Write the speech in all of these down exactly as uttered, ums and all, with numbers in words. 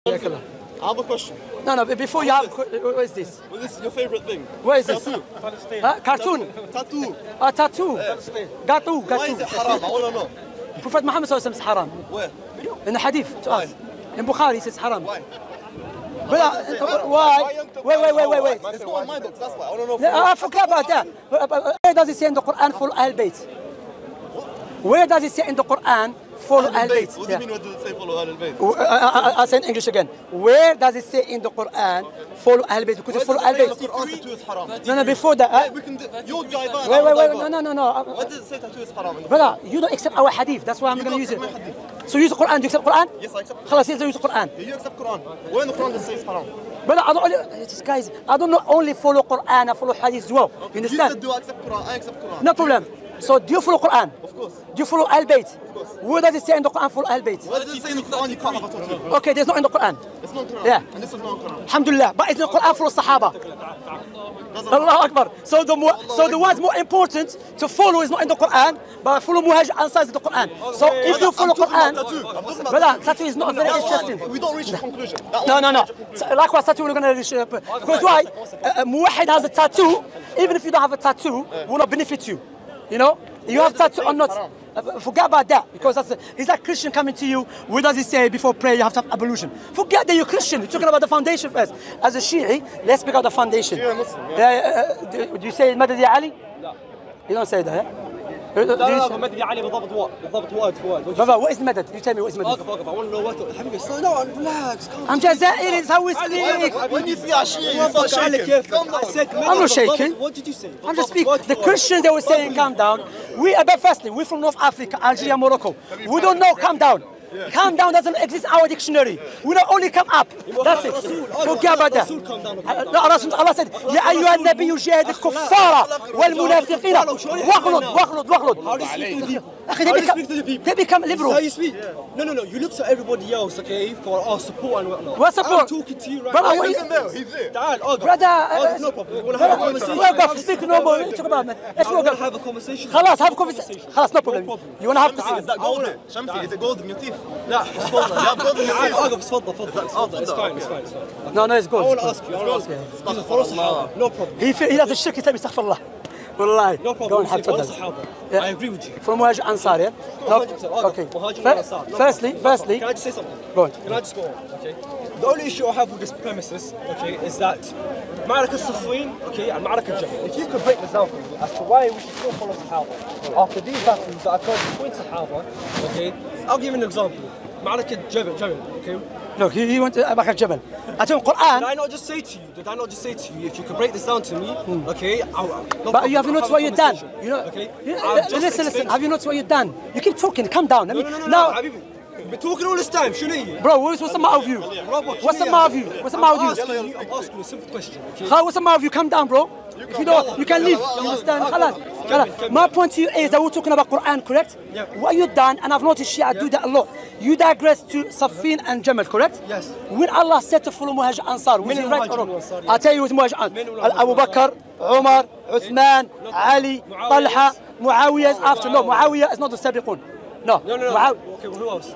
I have a question. No, no, before you have, what is this? What is your favorite thing? What is this? Tattoo. Huh? Cartoon? Tattoo. Ah, tattoo. Gato, Why is gato. it haram? I want to know. Prophet Muhammad sallallahu alaihi wasallam says haram. Where? In the hadith, to Why? us. In Bukhari, it says haram. Why? But, uh, why? Wait, wait, wait, wait, wait. It's not in my books, that's why. I want to know. No, I forgot about that. Where does it say in the Quran follow Ahl Bayt? Where does it say in the Quran follow Ahl Bayt? What do you mean, what does it say follow Ahl Bayt? I'll say in English again. Where does it say in the Quran follow Ahl Bayt? Because you follow Ahl Bayt. Quran tattoo is haram. No, no, before that. Yeah, Uh, we can do, you're Jaivan. wait, wait, wait. I'm No, Jaivan. no, no, no. What does it say tattoo is haram? Brother, you don't accept our hadith. That's why I'm You going to don't use it. accept my hadith. So use the Quran. Do you accept Quran? Yes, I accept. خلاص, yes, use the Quran. Do you accept Quran? Where in the Quran does it say it's haram? Brother, I don't only, this guys, I don't not only follow Quran, I follow hadith as well. You You understand? said do I accept Quran? I accept Quran. No problem. So do you follow Quran? Of course. Do you follow Ahl Bayt? Of course. Where does it say in the Quran follow Ahl Bayt? Where does it say in the Quran you can't have a tattoo? Okay, there's not in the Quran. It's not Quran. Yeah. And this is not Quran. Alhamdulillah. But it's in the Quran follow Sahaba. Allah Akbar. So the more, so the one's more important to follow is not in the Quran, but follow Muhajir Ansar is in the Quran. So if you follow I'm talking Quran, about tattoo. I'm talking about brother, tattoo is not very interesting. We don't reach a conclusion. That No, one- no, no. So, likewise, tattoo we're gonna reach. uh, Because why? Uh, Muwahid has a tattoo. Even if you don't have a tattoo, will not benefit you. You know, you have tattoo or not. Uh, forget about that, because that's a, it's like Christian coming to you. What does he say before prayer? You have to have ablution. Forget that you're Christian. You're talking about the foundation first. As a Shi'i, let's speak about the foundation. You're a Muslim, yeah. Uh, uh, do, do you say Madad ya Ali? No. You don't say that, yeah? لا لا لا مدري علي بالضبط وايد بالضبط وايد فوائد. Baba, what is Madad? You tell me what is Madad. واقف واقف I want to know what حبيبي slow down relax. I'm Jazairi, it's how we speak. When you see a Shia, you start shaking. Calm down. I said I'm not shaking. What did you say? I'm just speaking. The Christians, they were saying, calm down. We, uh, but firstly, we're from North Africa, Algeria, Morocco. We don't know, calm down. Calm down doesn't exist in our dictionary. We don't only come up. That's it. Forget about that. لا رسول الله said يا أيها النبي جاهد الكفار والمنافقين واغلظ واغلظ واغلظ. أخي they become they become liberal. How you speak? No no no. You look to everybody else, okay, for our support and whatnot. What support? I'm talking to you right Brother, now. what He's is- in there. He's there. تعال أوقف. Brother, أوقف, no problem. You want to have a conversation? وقف speak normal. Talk about man. Let's I want to وقف. have a conversation. خلاص have conversation. خلاص no problem. You wanna have Is to that gold there? Shamsi, is it gold in your teeth? لا تفضل. You have gold in your تعال teeth? أوقف تفضل تفضل تفضل. It's fine it's fine it's fine. No, no, it's good. I want to ask you. I want to ask you. He's a follow Sahaba. No problem. He he does الشرك يسمي استغفر الله. والله. No Go problem. on, have Follow تفضل. Sahaba. Yeah. I agree with you. From Muhajir Ansar, yeah? No. one hundred percent. Okay. Muhajir Fir- Ansar. No Firstly, problem. firstly, Can I just say something? go on. Can I just go on? Okay. The only issue I have with this premises, okay, is that معركة صفين, okay, and معركة جمل. If you could break this down for me as to why we should still follow Sahaba after these battles that occurred between Sahaba, okay, I'll give you an example. معركة جبل, جبل, okay. Look, he, he went to Abu Bakr Jabal. I told him Did Quran, I not just say to you? Did I not just say to you? If you could break this down to me, okay, I'll, no but problem, you have I'll noticed a what you've done. conversation, You know, okay. you, I'll uh, just listen, listen. explain- Have you noticed what you've done? You keep talking. Calm down. Let me, No no no no. now, حبيبي. We're talking all this time, shouldn't you? bro, what's, what's the matter with you? What's the matter with you? What's the matter I'm with you? asking you? I'm asking you a simple question, okay? Khalid, what's the matter with you? Calm down, bro. If you don't, you can leave. You understand? Khalas. Khalas. My point to you is that we're talking about Quran, correct? Yeah. What you done, and I've noticed Shia do that a lot. You digress to Safin and Jamal, correct? Yes. When Allah said to follow Muhajir Ansar, was من he right or المهاجرين wrong? والأنصار؟ I'll tell you who's Muhajir من Ansar. المهاجرين Abu Bakr, Umar, Uthman, Ali, معاوية. Talha, Muawiyah is after. No, Muawiyah is not the Sabiqun. No. No no no. Muaw- Okay, well, who else?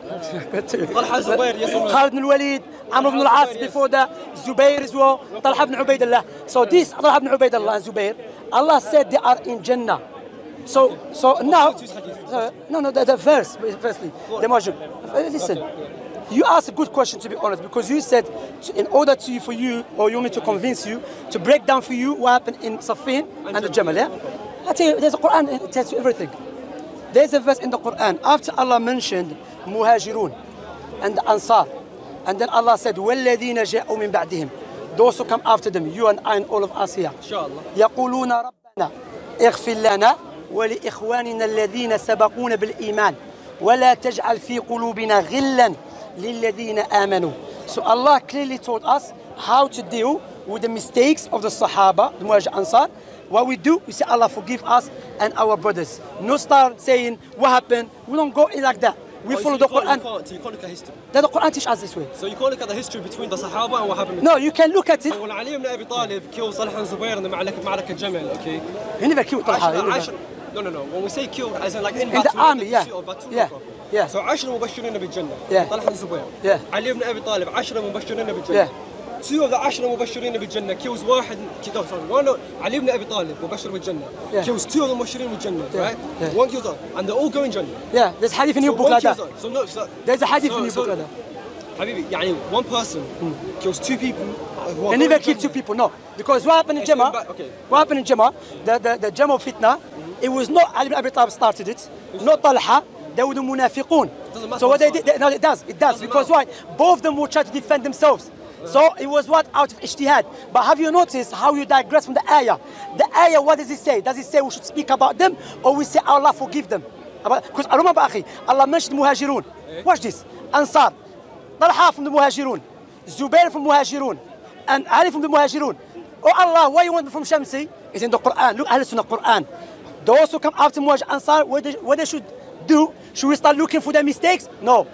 طلحة زبير, yes or no? Khalid ibn Walid, Amr ibn al-As Zubair, yes. before that, Zubair as well, Talha ibn Ubaidullah. So this Talha ibn Ubaidullah and Zubair, Allah said they are in Jannah. So so now, uh, no no the, the verse firstly, the margin. Uh, Listen, you asked a good question to be honest, because you said to, in order to for you, or you want me to convince you to break down for you what happened in Safin and the Jamal. Yeah, I tell you, there's a Quran, it tells you everything. There's a verse in the Quran after Allah mentioned Muhajirun and the Ansar, and then Allah said وَالَّذِينَ جَاءُوا مِن بَعْدِهِمْ, those who come after them, you and I and all of us here. Inshallah. يقولون ربنا اغفر لنا ولإخواننا الذين سبقونا بالإيمان ولا تجعل في قلوبنا غلا للذين آمنوا. So Allah clearly told us how to deal with the mistakes of the Sahaba, the Muhajir Ansar. What we do, we say Allah forgive us and our brothers. No start saying what happened. We don't go in like that. We Oh, follow so the you can't- Quran. You can't, so you can't look at history. That the Quran teaches us this way. So you can't look at the history between the Sahaba and what happened. No, you can look at it. When Ali ibn Abi Talib killed Talha and Zubair in the معركة معركة Jamal, okay? He never killed Talha. Aisha- he never- Aisha- No no no. When we say killed, as in like in, In the battle, army, in yeah. pursuit of battle, Yeah. no problem. Yeah. So عشرة مبشرين بالجنة. Yeah. طلحة الزبير. Yeah. علي بن أبي طالب عشرة مبشرين بالجنة. Yeah. Two of the عشرة مبشرين بالجنة kills واحد كده sorry one علي بن أبي طالب مبشر بالجنة. Yeah. Kills two of the مبشرين بالجنة. Yeah. Right? Yeah. One kills one and they're all going جنة. Yeah, there's hadith in your So book one like that. kills one. So no, so There's a hadith so- in your so- book like that. حبيبي يعني one person kills two people. who are They never going kill جنة. two people, no. Because what happened in It's come Jama, back, okay. what happened in Jama, the, the, the Jama of Fitna, it was not Ali ibn Abi Talib started it, not Talha, they were the munafiqun. Doesn't matter So what what they did, no, it does, it does. Doesn't Because matter. why? Both of them were trying to defend themselves. So it was what? Out of ijtihad. But have you noticed how you digress from the ayah? The ayah, what does it say? Does it say we should speak about them or we say Allah forgive them? Because I remember, akhi, Allah mentioned muhajirun. Watch this. Ansar. Talha from the muhajirun. Zubair from muhajirun. And Ali from the muhajirun. Oh Allah, why you want me from Shamsi? It's in the Quran. Look, Ahl Sunnah Quran. Those who come after muhajir Ansar, what they, what they should do? Should we start looking for their mistakes? No.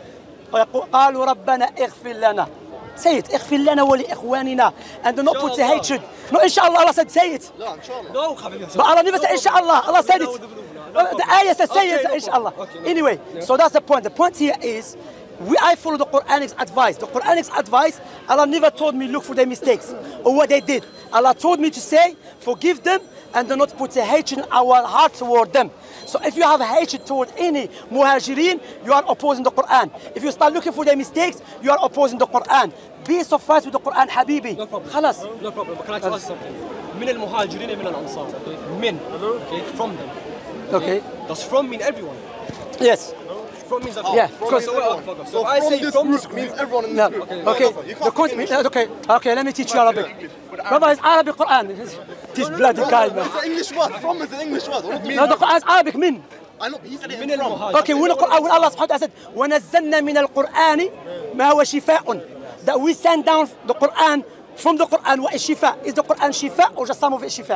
قالوا ربنا اغفر لنا. Say it. اغفر لنا ولإخواننا. And do not put the hatred. No, inshallah, Allah said say it. لا ان شاء الله. No حبيبي. But Allah never said inshallah. Allah said it. The ayah says say Okay, it no inshallah. problem. Okay, no Anyway, so that's the point. The point here is we, I follow the Quranic advice. The Quranic advice, Allah never told me look for their mistakes or what they did. Allah told me to say forgive them and do not put a hatred in our heart toward them. So if you have hatred toward any muhajirin, you are opposing the Quran. If you start looking for their mistakes, you are opposing the Quran. Be sufficed with the Quran, Habibi. No problem. خلاص. No problem. But can I just ask something? من المهاجرين من الأنصار. Okay. من. Okay. From them. Okay. Does from mean everyone? Yes. From means everyone. Yeah, From because- means everyone. Fuck off. So So if I from say this from group this means group. everyone in No. this group. Okay. You The can't con- speak English. okay. Okay. Let me teach you Arabic. Brother, it's Arabic Quran. This bloody guy, man. It's an English word. From is an English word. What do you No, mean? the Quran is Arabic. Min. I know, but he said it من in from. المهاجرين. Okay. When the Quran, when Allah subhanahu wa ta'ala said, وَنَزَّلْنَا مِنَ الْقُرْآنِ مَا هُوَ شِفَاءٌ. That we send down the Quran from the Quran. What is shifa? Is the Quran shifa or just some of it shifa?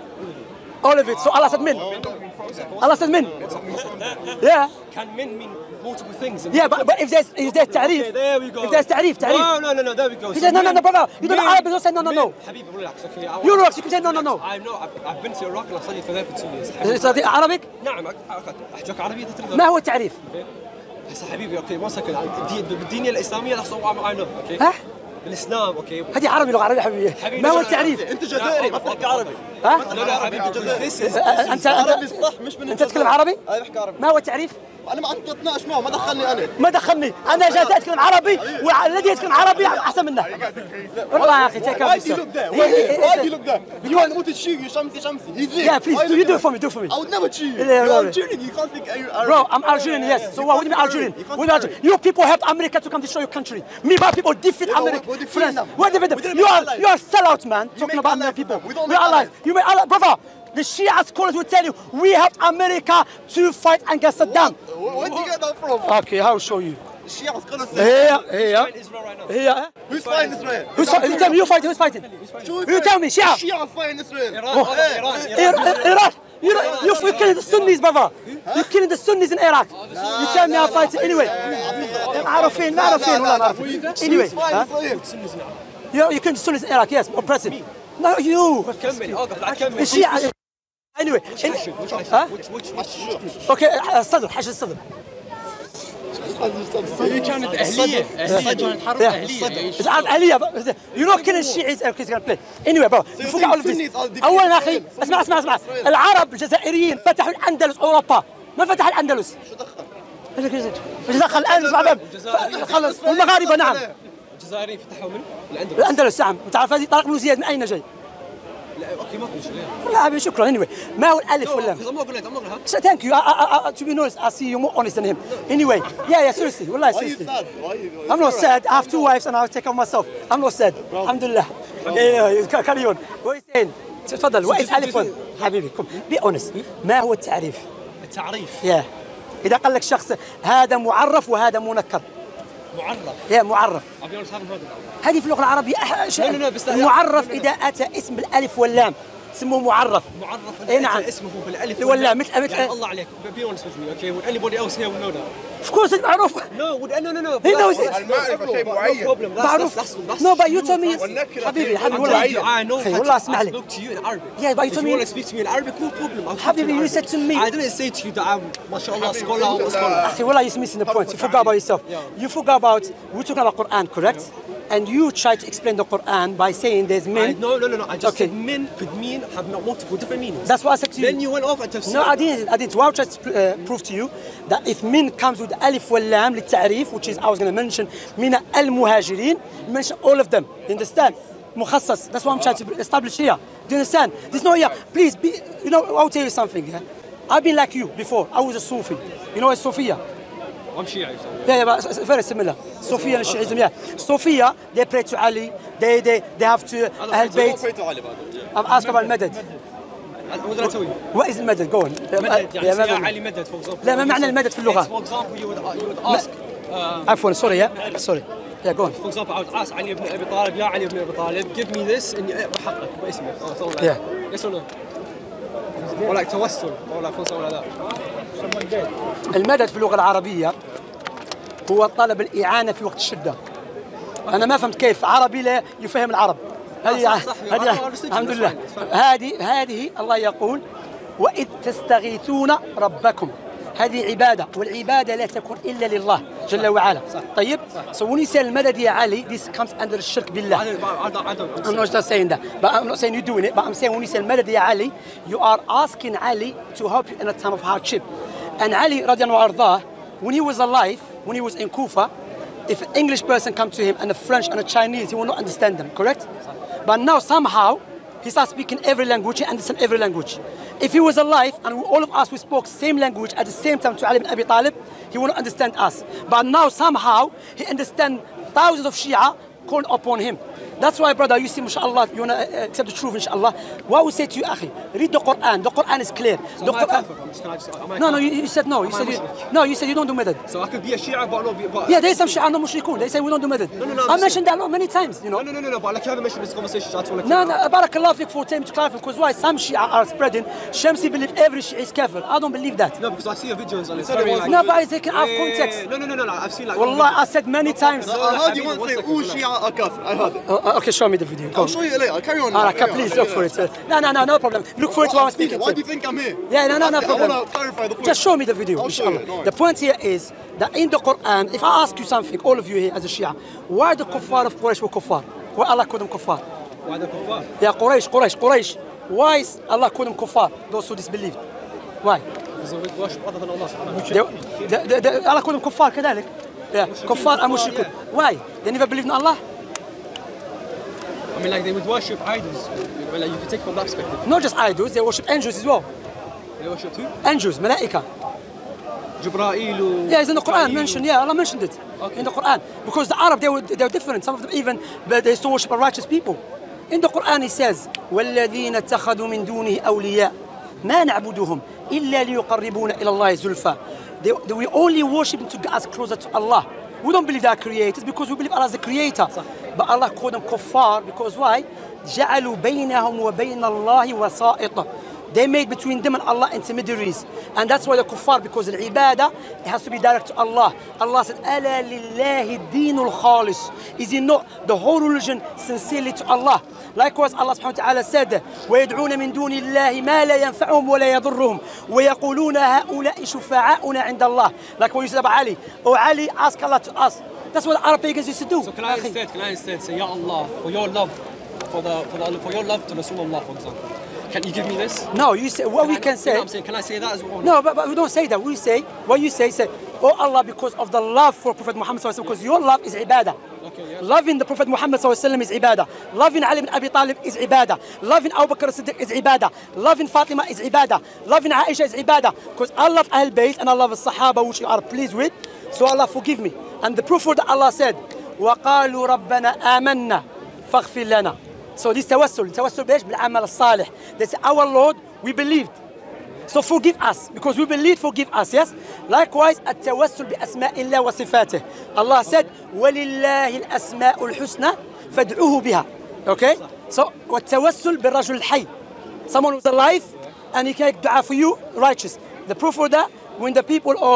All of it. So Allah said min. Allah said min. Yeah. Can min mean multiple things? Yeah, but, but if there's if there's ta'rif, Okay, there we go. if there's ta'rif, ta'rif. No, no, no, no, there we go. He said, no, no, no, brother. You don't know Arabic, don't say no, no, no. Habibi, relax, okay. I You want- relax, you can say no, no, no. I know, I've, I've been to Iraq and I've studied for there for two years. Is it Arabic? نعم أحجك عربية تتريد. ما هو التعريف؟ هسه حبيبي اوكي one second بالدينية الإسلامية that's all I know اوكي. ها؟ بالإسلام اوكي. هذه عربي لغة عربية حبيبي. حبيبي، ما هو لا، التعريف؟ انت جزائري ما تحكي عربي. ها؟ لا لا حبيبي this is انت عربي انت صح مش من انت تتكلم عربي؟ انا بحكي عربي. ما هو التعريف؟ انا ما عم اتناقش معه ما دخلني انا. ما دخلني، انا جالس اتكلم عربي والذي يتكلم عربي احسن منه. والله يا اخي take Why care do you look there? of Why yourself. why do you look there? You want to cheat you شمسي شمسي. He's there. Yeah, please Why do you you look do it there? for me, do it for me. I would never cheat you. Yeah, yeah, You're yeah. Algerian. You can't speak Arabic. Bro, I'm Algerian, yes. So what? What do you mean Algerian? You What can't do you mean speak Algerian? You people helped America to come destroy your country. Me, my people defeat Yeah, but America. we're defeating friends. them. We're defeating We them. didn't You make are allies. you are sellouts, man. Talking make about allies American people. with them. We don't We're make allies. allies. You make allies, brother. The Shia scholars will tell you we helped America to fight against Saddam. Where where did you get that from? Okay, I'll show you. Shia is gonna say. Here, here, Israel right now. here. Who's fighting Israel? Who's fighting? You tell me, you fighting? Who's fighting? You tell me, Shia. Shia fighting Israel. Iran, Oh, Iran, hey. Iran. Ir- Iraq. You're, you're, you're killing the Sunnis, brother. You're killing the Sunnis in Iraq. You tell me I'm fighting. Anyway, عارفين ما عارفين والله ما عارفين. Anyway, Who's fighting huh? Israel? you're, you're killing the Sunnis in Iraq. Yes, oppressive. No, you. كمل اوقف لا كمل. الشيعة. Anyway, in, huh? which which Okay, الصدر حشد الصدر. هي كانت اهليه اهليه كانت حرب Yeah. اهليه It's عاد أهلية. You're not killing Shiites. Okay, it's gonna play. Anyway, bro. you بفوق think all of this. Sunnis are defeating أولا أخي Israel? اسمع اسمع اسمع. العرب الجزائريين فتحوا الأندلس أوروبا. ما فتح الأندلس. شو دخل؟ ايش دخل الأندلس مع باب؟ خلص والمغاربة نعم. الجزائريين فتحوا من الاندلس. الأندلس نعم. أنت عارف هذه طارق بن زياد من أين جاي؟ لا اوكي ما تقولش ليه. لا أبي شكرا. Anyway, ما هو الألف ولا؟ I'm not gonna I'm not gonna So thank you. I, I, I, to be honest, I see you more honest than him. Anyway, yeah, yeah, seriously. Wallahi, Why are you seriously. sad? Why are you? I'm not sad. I have two wives and I'll take care of myself. I'm not sad. Alhamdulillah. Yeah, yeah, carry on. What are you saying? تفضل. What is ألف ون؟ حبيبي come. Be honest. ما هو التعريف؟ التعريف Yeah. إذا قال لك شخص هذا معرف وهذا منكر. معرف. يا معرف. ابي اقول هذا هذه في اللغة العربية أح- ش- لا، لا، لا، بس لا، لا. المعرف إذا أتى اسم الألف واللام سموه معرف. معرف إيه نعم. اسمه بالالف ولا مثل- مثل- يعني الله عليك be honest with me okay would anybody else here will know that Of course it's معروف. No, no, no, no. He knows it. المعرفة شيء معين. No problem. That's, معروف. that's, that's, that's No, but you you, told me. Frank. حبيبي حبيبي I'm والله. telling you, I know أخي how والله to, اسمع I لي. spoke to you in Arabic. Yeah, but you If told you me. want to speak to me in Arabic, no problem. I'll حبيبي, speak to you you in said to Arabic. me. I didn't say to you that I'm, mashallah, scholar or scholar. أخي والله you're missing the point. You forgot about yourself. You forgot about we're talking about Quran, correct? And you try to explain the Quran by saying there's I, men. no, no, no, no. I just Okay. said men could mean have multiple different meanings. That's what I said to you. Then you went off and tafsir. No, I didn't. I didn't. What I tried to uh, prove to you that if min comes with alif wal lam للتعريف, which is I was going to mention min al muhajirin, mention all of them. You understand? مخصص. That's what I'm trying to establish here. Do you understand? There's no here. Please be. You know, I'll tell you something. Yeah? I've been like you before. I was a Sufi. You know what Sophia? I'm Shia. So. Yeah, yeah, but it's very similar. Sophia and Shiism, yeah. Sophia, they pray to Ali. They they they have to Ahl Bayt. I've asked about Madad. What did I tell you? What is المدد؟ Go on. مدد يعني Yeah, يا مدد. علي مدد for example. لا ما معنى المدد في اللغة؟ For example, you would you would ask. Uh, عفوا sorry yeah sorry yeah go on. For example, I would ask Ali ibn Abi Talib, يا علي ibn Abi Talib, give me this and بحقك باسمك. Oh, something like Yeah. that. Yes or no? Or like توسل or like something like that. المدد في اللغة العربية هو طلب الإعانة في وقت الشدة. أنا ما فهمت كيف عربي لا يفهم العرب. هذه صح، صح. هذه الحمد لله. هذه هذه الله يقول وإذ تستغيثون ربكم. هذه عبادة والعبادة لا تكون إلا لله جل وعلا. طيب. So when you say المدد يا علي, this comes under الشرك بالله. I don't, I don't, I don't. I'm not just saying that, but I'm not saying you're doing it, but I'm saying when you say المدد يا علي, you are asking Ali to help you in a time of hardship. And Ali رضي الله عنه, when he was alive, when he was in Kufa, if an English person come to him and a French and a Chinese, he will not understand them, correct? But now somehow, he starts speaking every language, he understands every language. If he was alive and all of us we spoke same language at the same time to Ali ibn Abi Talib, he will not understand us. But now somehow, he understands thousands of Shia called upon him. That's why, brother, you see, mashallah, you want to accept the truth, inshallah. What we say to you, akhi, read the Quran. The Quran is clear. So The am I Quran. kafir? I'm just- can I just- am I No, no, kafir? you, you said no. You Am I said you, mushrik? no. You said you don't do madad. So I could be a Shia, but not be. But Yeah, there's some Shia no mushrikun. They say we don't do madad. No, no, no, I'm I just mentioned that lot many times, you know. No, no, no, no, no. But like you haven't mentioned this conversation, so I just want to. No, no, barakallah fiqh for time to clarify, because why some Shia are spreading. Shamsi believe every Shia is kafir. I don't believe that. No, because I see your videos and it's said it very was- like. No, but it's taken out of Yeah, yeah, yeah, context. yeah. No, no, no, no, no. I've seen like. Wallah, I said many times. No, I heard you Habibi, once say one all second, Shia are kafir. I heard it. Uh, okay, show me the video. Go I'll on. show you later. Carry on. All right, Carry on. please look for it. sir. No, no, no, no problem. Look for it while I'm speaking. Why sir. do you think I'm here? Yeah, no, no, no I problem. want to clarify the point. Just show me the video, I'll show you, inshallah. no worries. The point here is that in the Quran, if I ask you something, all of you here as a Shia, why the kuffar of Quraysh were kuffar? Why Allah called them kuffar? Why the kuffar? Yeah, Quraysh, Quraysh, Quraysh. Why is Allah called them kuffar? Those who disbelieved. Why? Because they worship other than Allah subhanahu wa ta'ala. They, they, they, Allah called them kuffar كذلك. Yeah, kuffar and mushrikun. Why? They never believed in Allah? I mean, like they would worship idols. I mean, like you could take from that perspective. Not just idols, they worship angels as well. They worship who? Angels, malaika. Jibra'il. Yeah, it's in the Quran mentioned. Yeah, Allah mentioned it in the Quran. Because the Arab, they were, they were different. Some of them even, but they used to worship righteous people. In the Quran, it says, وَالَّذِينَ اتَّخَذُوا مِن دُونِهِ أَوْلِيَاءَ مَا نَعْبُدُهُمْ إِلَّا لِيُقَرِّبُونَ إِلَى اللَّهِ زُلْفَى. They, they, we only worship to get us closer to Allah. We don't believe they are creators because we believe Allah is the creator. But Allah called them kuffar because why? جَعَلُوا بَيْنَهُمْ وَبَيْنَ اللَّهِ وَسَائِطًا. They made between them and Allah intermediaries. And that's why the kuffar, because the ibadah, it has to be direct to Allah. Allah said, أَلَا لِلَّهِ الدِّينُ الْخَالِص. Is it not the whole religion sincerely to Allah? Likewise, Allah subhanahu wa ta'ala said, وَيَدْعُونَ مِن دُونِ اللَّهِ مَا لَا يَنْفَعُهُمْ وَلَا يَضُرُّهُم وَيَقُولُونَ هَؤُلَاءِ شُفَعَاؤُنَا عِنْدَ اللَّهِ. Like what you said about Ali. Oh Ali, ask Allah to us. That's what the Arab pagans used to do. So can I instead, can I instead say, Ya Allah, for your love, for the for the for your love to Rasulullah, for example, can you give me this? No, you say what we I- can you know say. what I'm saying, can I say that as well? No, but, but we don't say that. We say, what you say, say, oh Allah, because of the love for Prophet Muhammad sallallahu alaihi wasallam, because your love is ibadah. Okay, yes. Loving the Prophet Muhammad sallallahu alaihi wasallam is ibadah. Loving Ali ibn Abi Talib is ibadah. Loving Abu Bakr as-Siddiq is ibadah. Loving Fatima is ibadah. Loving Aisha is ibadah. Because I love Ahl Bayt and I love the Sahaba, which you are pleased with. So Allah forgive me. And the proof for that Allah said, وَقَالُوا رَبَّنَا آمَنَّا فَاغْفِرْ لَنَا. So this tawassul, tawassul بإيش؟ بالعمل الصالح. They say, our Lord, we believed. So forgive us, because we believe, forgive us, yes? Likewise, التوسل بأسماء الله وصفاته. Allah said, وَلِلَّهِ الْأَسْمَاءُ الْحُسْنَى فَادْعُوهُ بِهَا. Okay? So, والتوسل بالرجل الحي. Someone who's alive, and he can make dua for you, righteous. The proof for that, when the people of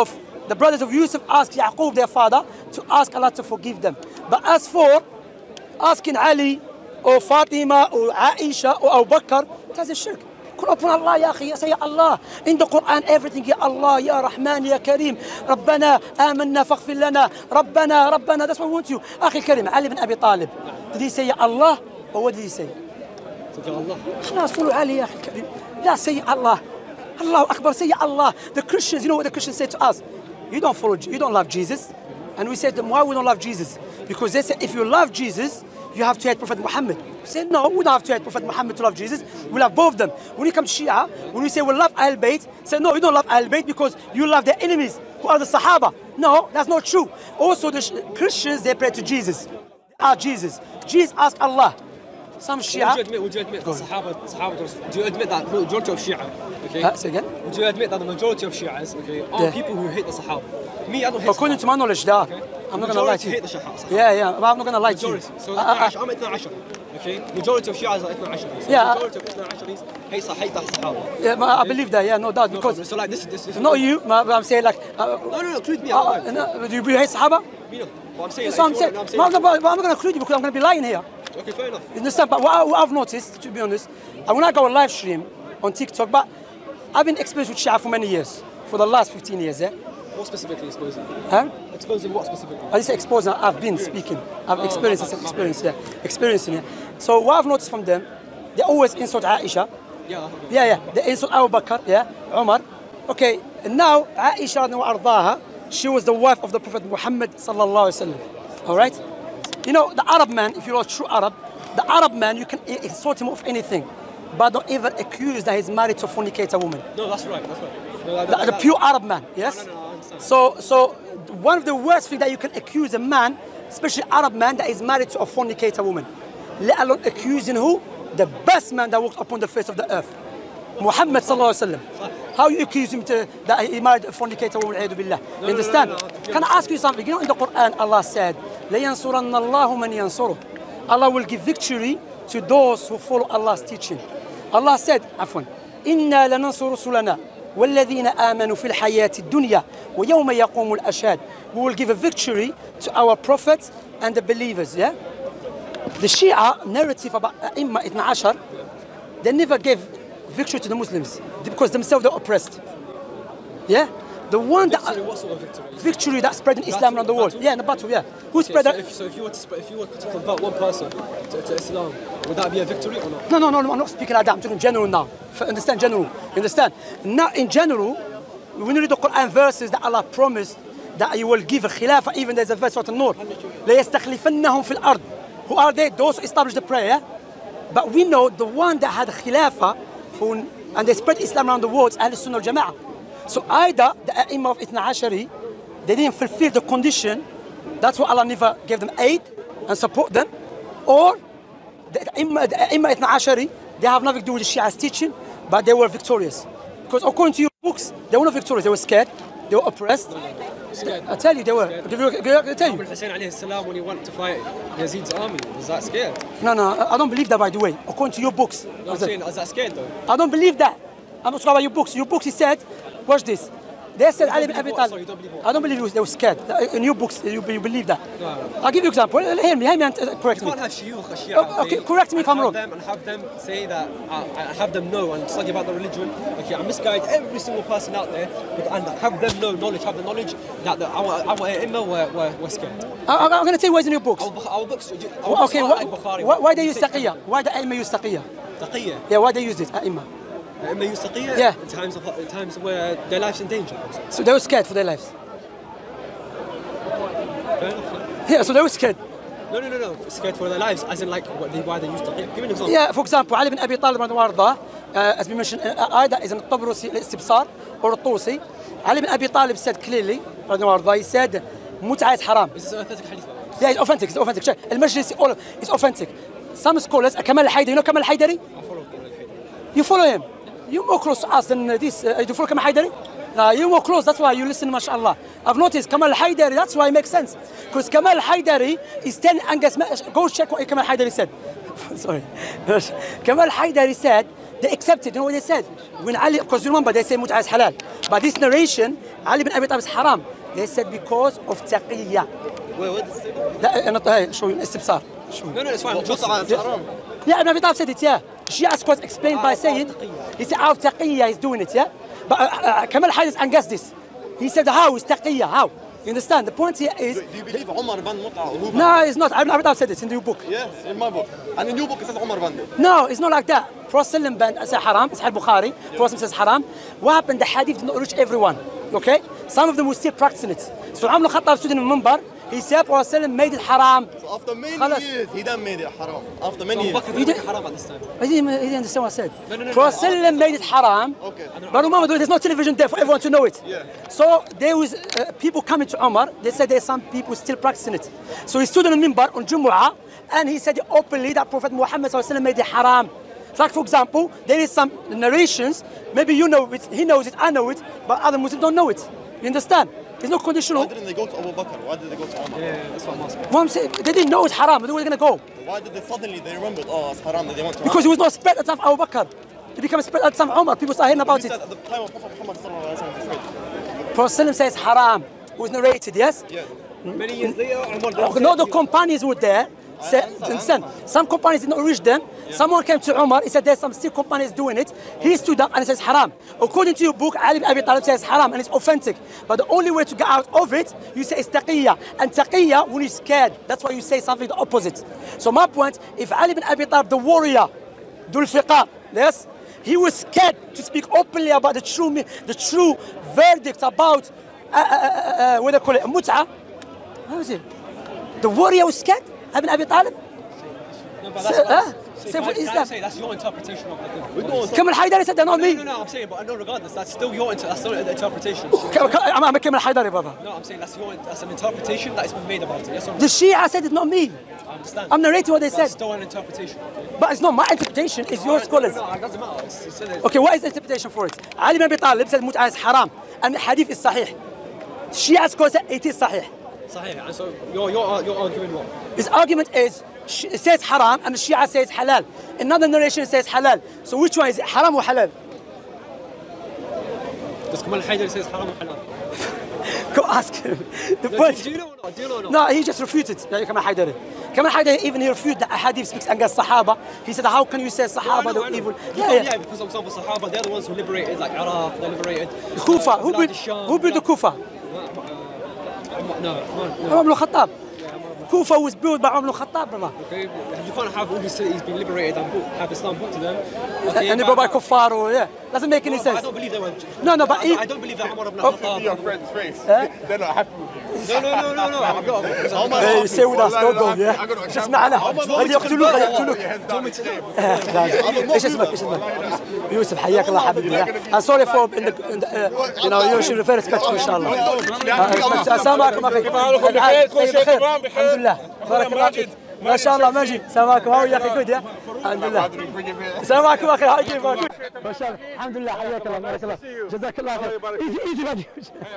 the brothers of Yusuf asked Yaqub, their father, to ask Allah to forgive them. But as for asking Ali or Fatima or Aisha or Abu Bakr, that's a shirk. Call upon Allah, ya akhi, say Allah. In the Quran, everything, Ya Allah, Ya Rahman, Ya Kareem, Rabbana, Amanna, Faghfir lana, Rabbana, Rabbana, that's what we want you. Akhi Kareem, Ali bin Abi Talib, did he say Ya Allah, or what did he say? Allah. خلاص follow Ali, ya akhi Kareem. لا say Allah. Allahu Akbar, say Ya Allah. The Christians, you know what the Christians say to us? You don't follow, you don't love Jesus. And we said to them, why we don't love Jesus? Because they said, if you love Jesus, you have to hate Prophet Muhammad. We said, no, we don't have to hate Prophet Muhammad to love Jesus. We love both of them. When you come to Shia, when we say we love Ahl Bayt, say, no, you don't love Ahl Bayt because you love their enemies, who are the Sahaba. No, that's not true. Also, the Christians, they pray to Jesus. They are Jesus. Jesus asked Allah. Some Shia. Would you admit, would you admit that Sahaba, Sahaba, do you admit that the majority of Shia, okay? Uh, say again? Would you admit that the majority of Shias, okay, are Yeah. people who hate the Sahaba? Me, I don't hate According Sahaba. to my knowledge, there. Okay. I'm not going to lie to Majority you. hate the Sahaba. Yeah, yeah, but I'm not going to lie to you. Majority. So Uh, uh, uh, I'm Ithna Ashari, okay? Majority of Shias are Ithna Ashari. So Yeah. majority of Ithna Asharis hate, hate the Sahaba. yeah, but I believe that, yeah, no doubt. No Because, problem. So like this, this, this. not you, but I'm saying like, uh, No, no, no, include me. uh, I don't mind. no, do you hate Sahaba? Me no. But I'm saying. So like, I'm if you saying, want- but I'm not, but I'm not going to include you because I'm going to be lying here. Okay, fair enough. You understand? But what, I, what I've noticed, to be honest, and when I go on live stream on TikTok, but I've been exposed with Shia for many years, for the last fifteen years, yeah? What specifically exposing? Huh? Exposing what specifically? I just say exposing, I've been speaking. I've experienced my this bad, my experience, yeah. Experiencing it. So what I've noticed from them, they always insult Aisha. Yeah. Yeah, yeah. They insult Abu Bakr, yeah, Umar. Okay, and now Aisha radiallahu anha, she was the wife of the Prophet Muhammad sallallahu alaihi wasallam. All right? You know, the Arab man, if you're a true Arab, the Arab man, you can i- insult him of anything, but don't ever accuse that he's married to a fornicator woman. No, that's right. That's right. No, that, The, that, the that- pure Arab man, yes? No, no, no, I understand. So, so one of the worst things that you can accuse a man, especially Arab man, that is married to a fornicator woman, let alone accusing who? The best man that walked upon the face of the earth, Muhammad sallallahu alaihi wasallam. How you accuse him to that he married a fornicator woman? A'udhu billah. You understand? no, no, no. Can I ask you something? You know, in the Quran, Allah said, لَيَنْصُرَنَّ اللَّهُ مَنْ يَنْصُرُهُ. Allah will give victory to those who follow Allah's teaching. Allah said, عفوا, إِنَّا لَنَنْصُرُ رُسُلَنَا وَالَّذِينَ آمَنُوا فِي الْحَيَاةِ الدُّنْيَا وَيَوْمَ يَقُومُ الْأَشْهَادُ. We will give a victory to our prophets and the believers, yeah? The Shia narrative about Imma Ithna Ashar, they never gave victory to the Muslims because themselves they're oppressed. Yeah? The one that Victory, what sort of victory? victory that spread in Islam around the world. Battle? Yeah, in the battle, yeah. Who Okay, spread so that? if, so if you were to sp- if you were to convert one person to, to Islam, would that be a victory or not? No, no, no, no, I'm not speaking like that. I'm talking general now. F- Understand general. You understand? Now, in general, when you read the Quran verses that Allah promised that He will give a khilafah, even there's a verse of An-Nur. لَيَسْتَخْلِفَنَّهُمْ فِي الْأَرْضِ. Who are they? Those who established the prayer. But we know the one that had khilafah for, and they spread Islam around the world is Ahl Sunnah al Jama'ah. So either the A'imah of Ithna Ashari, they didn't fulfill the condition, that's why Allah never gave them aid and support them, or the A'imah the A'imah Ithna Ashari, they have nothing to do with the Shia's teaching, but they were victorious. Because according to your books, they were not victorious, they were scared, they were oppressed. Scared. I tell you, they were. I'll give you- I'll tell Abu you. Hussein alayhi salam, when he went to fight Yazid's army, was that scared? No, no, I I don't believe that, by the way. According to your books. No, I'm saying, is that scared though? I don't believe that. I'm not talking about your books. Your books, he said, watch this. They said Ali bin believe Abi what? Talib. Sorry, you don't believe what? I don't believe they were scared. In your books, you, you believe that. No, no. I'll give you an example. Hear me, hear me and uh, correct You me. can't have shuyukh, a Shia, Oh, okay, correct me if and I'm have wrong. Them, and have them say that, uh, and have them know and study about the religion. Okay, and misguide every single person out there, and have them know knowledge, have the knowledge that the, our our Imam were, were, were scared. I, I'm going to tell you what's in your books. Our, Bukh- our books, our Well, books okay, are why, like Bukhari. why, why they use Take- taqiyya? Why the Aimma use taqiyya? Taqiyya. Yeah, why they use it? Aimma. Imma use taqiyya Yeah. in times of in times where their life's in danger. for example. So they were scared for their lives. Fair enough, yeah. Yeah, so they were scared. No, no, no, no. Scared for their lives, as in like what they, why they use taqiyya. Give me an example. Yeah, for example, Ali bin Abi Talib رضي الله عنه, uh, as we mentioned, uh, either is in Tabrusi al-Istibsar or al-Tusi. Ali bin Abi Talib said clearly, رضي الله عنه, he said, متعة is haram. Is this an authentic hadith? Yeah, it's authentic, it's authentic. Check. المجلس all it's authentic. Some scholars, Kamal al-Haydari, you know Kamal al-Haydari? I follow Kamal al-Haydari. You follow him. You're more close to us than uh, this. Uh, you follow Kamal al-Haydari? No, you're more close, that's why you listen, mashallah. I've noticed Kamal al-Haydari, that's why it makes sense. Because Kamal al-Haydari is telling Angus, go check what Kamal al-Haydari said. sorry. Kamal Haidari said they accepted. You know what they said? When Ali, because you remember they say mut'a is halal. But this narration, Ali bin Abi Talib is haram. They said because of taqiyya. Wait, what is it? لا أنا طيب شو الاستبصار. No, no, it's fine. مطعم حرام. Yeah, Ibn Abi Talib said it. Yeah. Shia scholars explained by saying he said out of taqiyya he's doing it. Yeah. But uh, uh, Kamal Haidari unguessed this. He said how is taqiyya? How? You understand? The point here is. Do you believe Omar banned mut'a? No, it's not. Ibn Abi Talib said it in the new book. Yeah, in my book. And in your book it says Omar banned it. No, it's not like that. Prophet banned says haram. It's Bukhari. Prophet says haram. What happened? The hadith did not reach everyone. Okay? Some of them were still practicing it. So Umar al-Khattab stood in the minbar. He said Prophet made it haram. So after many خلاص. years, he done made it haram. After many years. Bakr made it haram at this time. He didn't, he didn't understand what I said. No, no, no, Prophet no. made it haram. Okay. But remember, there's no television there for everyone to know it. Yeah. So there was uh, people coming to Umar. They said there's some people still practicing it. So he stood on the minbar on Jumu'ah and he said openly that Prophet Muhammad made it haram. So like for example, there is some narrations. Maybe you know it, he knows it, I know it, but other Muslims don't know it. You understand? There's no conditional. Why didn't they go to Abu Bakr? Why did they go to Omar? Yeah, that's what I'm asking. What I'm saying, they didn't know it's haram. But they were going to go Why did they suddenly they remembered? Oh, it's haram that they went to. because it was not spread at the time of Abu Bakr. It became spread at the time of Umar. People started hearing about He it. said at the time of Prophet Muhammad sallallahu alaihi wasallam. Prophet says haram. It was narrated, yes? Yeah. Many years later, Umar Oh, no, the companions were there. Say, understand? Some companions did not reach them. Someone came to Umar. He said there's some still companions doing it. He stood up and he says haram. According to your book, Ali bin Abi Talib says haram and it's authentic. But the only way to get out of it, you say is taqiyya. And taqiyya when you're scared. That's why you say something the opposite. So my point, if Ali bin Abi Talib, the warrior, Dhul Fiqar, yes, he was scared to speak openly about the true, the true verdict about uh, uh, uh, uh, what do they call it, mut'a. How is it? The warrior was scared. Ibn Abi Talib? No, but Say, that's huh? say, Say can for I- can I Islam. say that's your interpretation of the thing. Kamal Haidari said that, not No, me. no, no, I'm saying, but I know regardless, that's still your inter- that's still the interpretation. Ka- ka- I'm, I'm a Kamal Haidari, brother. No, I'm saying that's your that's an interpretation that has been made about it. Yes or no? The Shia said it, not me. I understand. I'm narrating what they That's said. still an interpretation. But it's not my interpretation, it's your scholars. No, no, it doesn't matter. It's, it's, it's, Okay, what is the interpretation for it? Ali bin Abi Talib said mut'a is haram. And the hadith is sahih. Shia scholars said it is sahih. Sahih. And so you're, you're, you're arguing what? His argument is, sh- it says haram and the Shia says halal. Another narration says halal. So which one is it, haram or halal? Does Kamal Haidari says haram or halal? Go ask him. The No, point. do, do you know or not? Do you know or not? No, he just refuted like Kamal Haidari. Kamal Haidari even he refuted that hadith speaks against Sahaba. He said, how can you say No, I Sahaba know, they I were know. evil? Yeah, yeah, yeah, because for example, Sahaba, they're the ones who liberated like Iraq, they liberated Kufa. uh, Who Bilad built, al-Sham, who built the Bilad- Kufa? Uh, uh, No, come on, no. Umar ibn Khattab. Kufa was built by Umar ibn Khattab, brother. Okay, you can't have all these cities being liberated and brought, have Islam brought to them. Okay, And they but- built by Kuffar or, yeah. Doesn't make any No, but I sense. don't believe they were. No, no, but I, he- don't, I don't believe that Umar ibn Oh. Khattab. See your friend's face. Huh? They're not happy with you. No, no, no, no, no. I'm not. because I'm- Omar- Hey, stay with us, لا، don't لا، go, لا، yeah. I gotta شو account. اسمعنا Omar غادي wants يقتلوك to غادي go. يقتلوك Your head's down his name. ايش اسمك ايش اسمك يوسف حياك الله حبيبي I'm sorry for in the, in the, uh, you know you should be very respectful ان شاء الله السلام عليكم اخي كيف حالكم؟ بخير؟ كل شيء بخير تمام؟ بخير؟ الحمد لله بارك الله فيك ما شاء الله ماجد السلام عليكم هاو يا اخي كود يا الحمد لله السلام عليكم اخي هاي كيفك ما شاء الله الحمد لله حياك الله بارك الله جزاك الله خير ايزي ايزي ماجد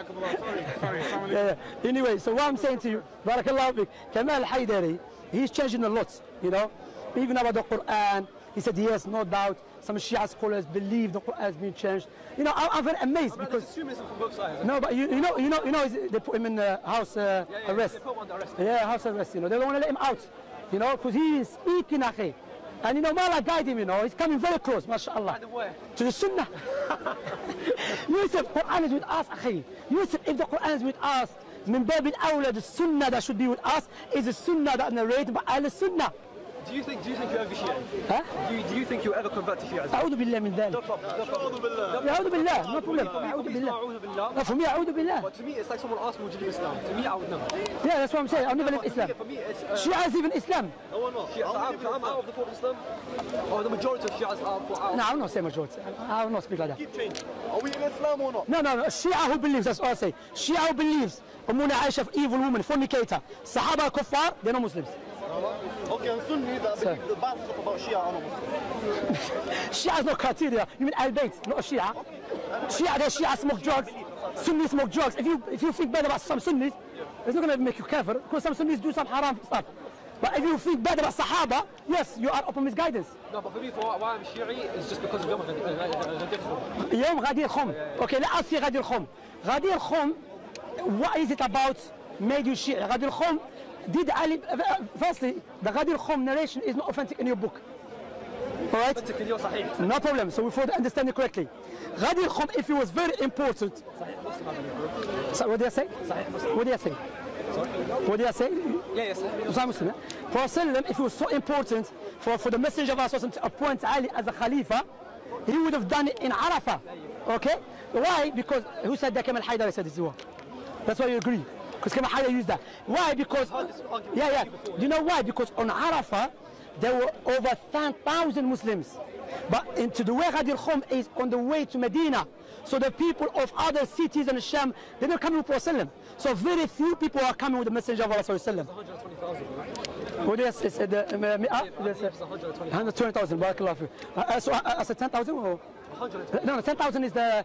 anyway so what I'm saying to you بارك الله فيك Kamal Haidari he's changing a lot you know even about the Quran he said yes no doubt some Shia scholars believe the Quran has been changed you know I'm, I'm very amazed because extremism from both sides. no, but you, you know, you know, you know, they put him in uh, house uh, Yeah, yeah, arrest. they put him under arrest. Yeah, house arrest. You know, they don't want to let him out. You know, because he is speaking, akhi. And you know, Mala guide him. You know, he's coming very close, mashallah, And where? to the Sunnah. Yusuf, Quran is with us, akhi. Yusuf, if the Quran is with us, min bab al-awla, the Sunnah that should be with us is the Sunnah that narrated by Al Sunnah. Do you think? Do you think you ever Shia? Huh? Do you, do you think you ever convert to Shiism? أعوذ بالله من ذلك. No problem. No problem. أعوذ بالله, no problem. أعوذ It's بالله. not أعوذ بالله. No, for me, أعوذ بالله. But to me, it's like someone asked me, would you leave Islam? To me, I would know. Yeah, that's what I'm saying. I'll never leave Islam. For me, it's. Uh, Shia is even Islam. no, I'm not. Shia, so I'm, so I'm out of the fold of Islam. Or the majority of Shias are for out. No, I will not say majority. I will not speak like that. Keep changing. Are we in Islam or not? No, no, no. Shia who believes, that's all I say. Shia who believes, Ummuna Aisha, evil woman, fornicator, Sahaba, kuffar, they're not Muslims. Okay, and Sunni that Sir. believe the bad stuff about Shia are not Muslim. Shia is not criteria. You mean Al-Bayt, not a Shia. Shia, they Shia smoke drugs. Sunnis smoke drugs. If you if you think bad about some Sunnis, it's not going to make you kafir because some Sunnis do some haram stuff. But if you think bad about Sahaba, yes, you are open misguidance. No, but for me, for why I'm Shi'i is just because of Yom Ghadir. Yom Ghadir Khum. Okay, let us see Ghadir Khum. Ghadir Khum, what is it about made you Shi'i? Ghadir Khum, did Ali, firstly, the Ghadir Khum narration is not authentic in your book. All right? No problem, so we further understand it correctly. Ghadir Khum, if it was very important. So what did I say? What did I say? What did I say? Yeah, yes. Sahih Muslim. Prophet, if it was so important for, for the Messenger of Allah to appoint Ali as a Khalifa, he would have done it in Arafah. Okay? Why? Because who said that? Kamal Haidar said this as well. That's why you agree. Because Kamal Haidar used that. Why? Because. Yeah, yeah. Do you know why? Because on Arafah, there were over ten thousand Muslims. But into the way Ghadir Khum is on the way to Medina. So the people of other cities in Sham, they're not coming with Prophet. So very few people are coming with the Messenger of Allah. What do you say? one hundred twenty thousand. Barakallahu fi. Uh, so I said ten thousand or? No, no, ten thousand is the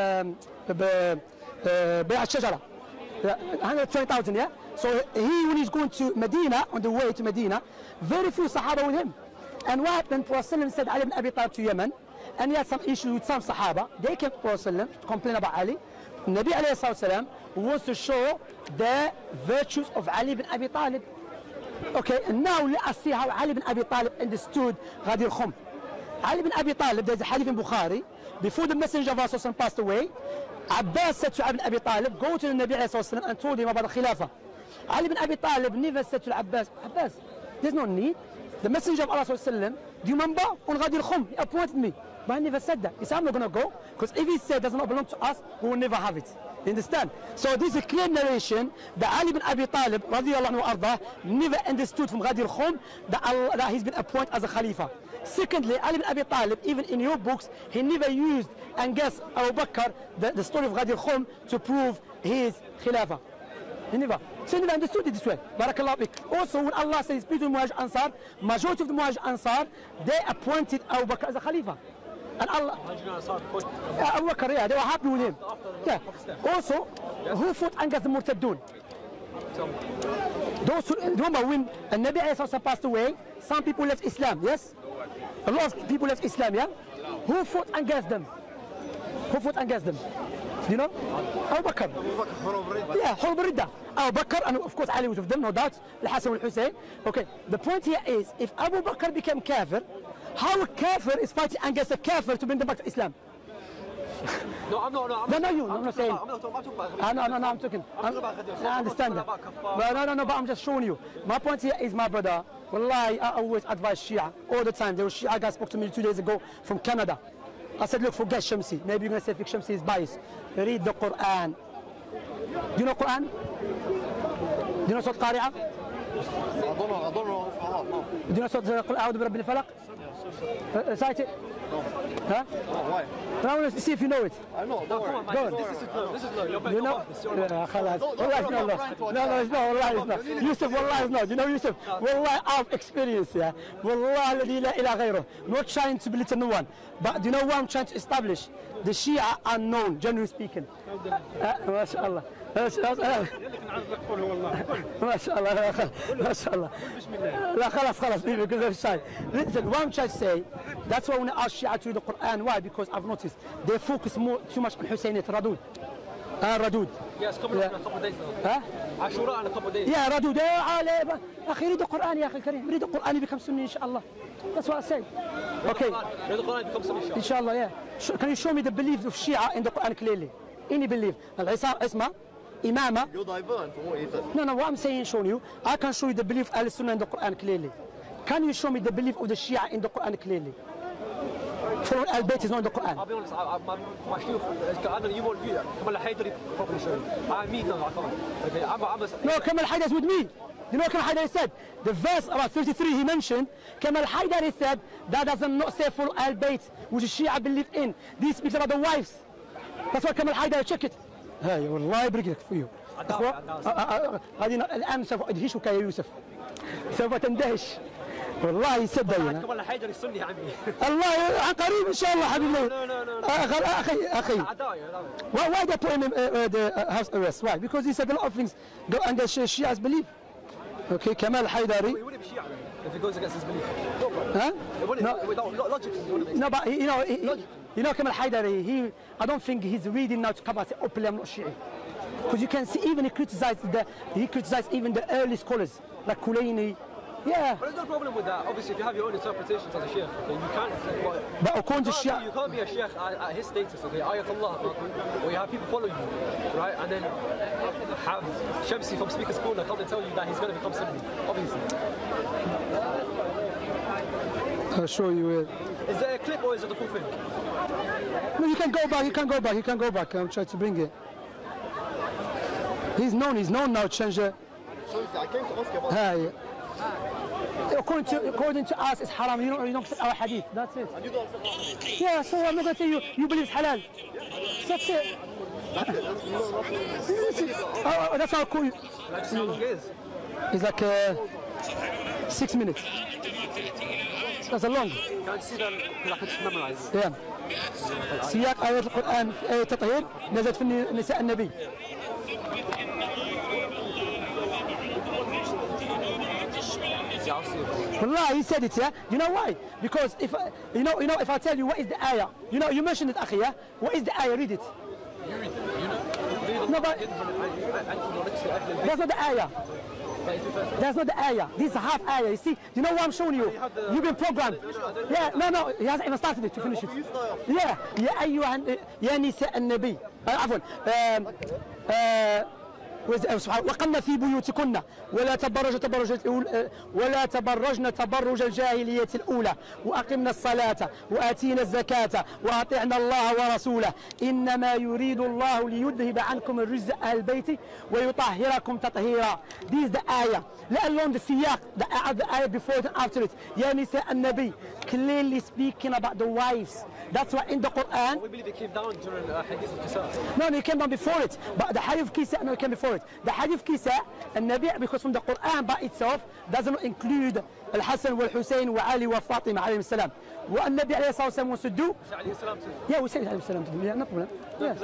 Bay' al-Shajara. one hundred twenty thousand, yeah? So he, when he's going to Medina, on the way to Medina, very few Sahaba with him. And what happened? Prophet said Ali ibn Abi Talib to Yemen, and he had some issues with some Sahaba. They came to Prophet to complain about Ali. Nabi alayhi salam wants to show the virtues of Ali ibn Abi Talib. Okay, and now let us see how Ali ibn Abi Talib understood Ghadir Khum. Ali ibn Abi Talib, there's a hadith in Bukhari, before the Messenger of Allah passed away, Abbas said to Ali ibn Abi Talib, go to the Nabi alayhi salam and told him about the Khilafah. Ali ibn Abi Talib never said to Abbas, Abbas, there's no need. The Messenger of Allah, do you remember? On Ghadir Khum, he appointed me. But I never said that. He said, I'm not going to go. Because if he said it does not belong to us, we will never have it. You understand? So this is a clear narration that Ali ibn Abi Talib, radiallahu anhu arda, never understood from Ghadir Khum that, Allah, that he's been appointed as a Khalifa. Secondly, Ali ibn Abi Talib, even in your books, he never used, and guess, Abu Bakr, the, the story of Ghadir Khum, to prove his Khilafah. He never. So he never understood it this way. Barakallahu bik. Also, when Allah says, peace with Muhaj Ansar, majority of the Muhaj Ansar, they appointed Abu Bakr as a Khalifa. And Allah, yeah, Abu Bakr, yeah, they were happy with him. Yeah. Also, who fought against the Murtaddun? Those who, remember when Nabi Isa passed away, some people left Islam, yes? A lot of people left Islam, yeah? Who fought against them? Who fought against them? Do you know? Abu Bakr. Yeah, Hurub Ridda. Abu Bakr, and of course Ali was with them, no doubt. Al-Hasan al-Hussein. Okay, the point here is, if Abu Bakr became kafir, how a kafir is fighting against a kafir to bring them back to Islam? No, I'm not. No, I'm no, no, you. I'm, I'm not saying. I'm not talking, I'm talking about. Uh, no, no, no. I'm talking. I'm, I'm about I understand that. But no, no, no. But I'm just showing you. My point here is, my brother. Wallahi, I always advise Shia all the time. There was Shia guy spoke to me two days ago from Canada. I said, look, forget Shamsi. Maybe you're going to say Shamsi is biased. Read the Quran. Do you know Quran? Do you know Surah Qari'ah? I don't know, I don't know. Do you know Surah Qul A'udhu bi Rabbil Falaq? Recite it. Huh? Oh, why? I want to see if you know it. I know, don't worry. Go on. This is low. This is low. You're You know? Yeah, khalas. Wallah, it's not lost. No, no, it's not. Wallah, it's not. Yusuf, wallah, it's not. You know, Yusuf, wallah, I've experienced, yeah. Wallah, alladhi la ilaha ghayruh. Not trying to belittle no one. But do you know what I'm trying to establish? The Shia are known, generally speaking. ما شاء الله. ما شاء الله. ما شاء الله. ما شاء الله. لا خلاص خلاص leave it because they're shy. Listen, what I'm trying to say, that's why when I ask Shia to read the Quran, why? Because I've noticed they focus more too much on Husayniyat, Radud. Ah, Radud. Yes, coming up in a couple of days now. Huh? Ashura in a couple of days. Yeah, Radud. يا علي أخي read the Quran يا أخي الكريم. Read the Quran, you become Sunni inshallah. That's what I say. Okay. Read the Quran, become Sunni inshallah. Yeah. Can you show me the beliefs of Shia in the Quran clearly? Any belief? Al-Isar, Isma, Imama. You're divergent from what he said. No, no, what I'm saying, showing you, I can show you the belief of Al-Sunnah in the Quran clearly. Can you show me the belief of the Shia in the Quran clearly? For Al-Bayt is not in the Quran. I'll be honest, I, I, my, my shield, I know you won't view that. Kamal Haidari probably show you. I mean, no, I can't. Okay, I'm, I'm a, no, Kamal Haidari is with me. You know what Kamal Haidari said? The verse about thirty-three he mentioned, Kamal Haidari said, that does not say for Al-Bayt, which Shia believe in. This speaks about the wives. That's why Kamal Haidari, check it. هاي والله برجلك فيه. أخوة هذه الآن سوف أدهشك يا يوسف. سوف تندهش. والله يصدق هنا. كمان الحيدر السني يا عمي. الله عن قريب إن شاء الله حبيبي. لا لا لا. أخي أخي. Why why they put him in uh, the house arrest? Why? Because he said a lot of things go against Shia's belief. Okay, Kamal Haidari. He wouldn't be Shia then, if it goes against his belief. Huh? It wouldn't, No. without, lo- logically, it wouldn't make No, but you know, he, you know, Kamal Haidari. He, I don't think he's reading now to come and say openly I'm not Shi'i, because you can see even he criticized the, he criticized even the early scholars like Kulaini. Yeah. But there's no problem with that. Obviously, if you have your own interpretations as a sheikh, then you can't. Well, But according to you, can't Shia, be, you can't be a sheikh at, at his status, okay? Ayatollah, or you have people follow you, right? And then have Shamsi from Speaker's Corner come and tell you that he's going to become Sunni, obviously. I'll show you it. Is there a clip or is it the full thing? No, you can go back. You can go back. You can go back. I'm trying to bring it. He's known. He's known now. Change the. I came to ask you about Hi. According to according to us, it's haram. You don't you don't accept our hadith. That's it. you don't accept Yeah. So I'm not going to tell you. You believe it's halal. That's it. Oh, oh, that's how cool. Like, how long it is? It's like uh, six minutes. That's a long. Can't see that, because I can just memorize it. Yeah. سياق آيات القرآن في آية التطهير نزلت في نساء النبي. Yeah, I'll see it. Wallah, he said it, yeah. You know why? Because if I, you know, you know, if I tell you what is the ayah, you know, you mentioned it, akhi, yeah. What is the ayah? Read it. No, but that's not the ayah. That's not the ayah. This is half ayah. You see? You know what I'm showing you? You've been programmed. Yeah, no, no. He hasn't even started it to finish it. Yeah. يا أيها يا نساء النبي. عفوا. وقمنا في بيوتكن ولا تبرج تبرج الأولى ولا تبرجن تبرج الجاهلية الأولى وأقمنا الصلاة وآتينا الزكاة وأطعنا الله ورسوله إنما يريد الله ليذهب عنكم الرجس أهل البيت ويطهركم تطهيرا. This is the ayah. Let alone the siyaq, the, uh, the ayah before it and after it. يا نساء النبي, clearly speaking about the wives. That's why in the Quran. We believe it came down during uh, Hadith al-Kisa. No, no, it came down before it. But the Hadith of Kisa, no, it came before it. The Hadith of Kisa, and Nabi, because from the Quran by itself, doesn't include Al-Hassan wal-Hussein wa Ali wa Fatima alayhi salam. What Nabi alayhi salam wants to do. Yeah, we say alayhi salam to them. Yeah, no problem. Yeah.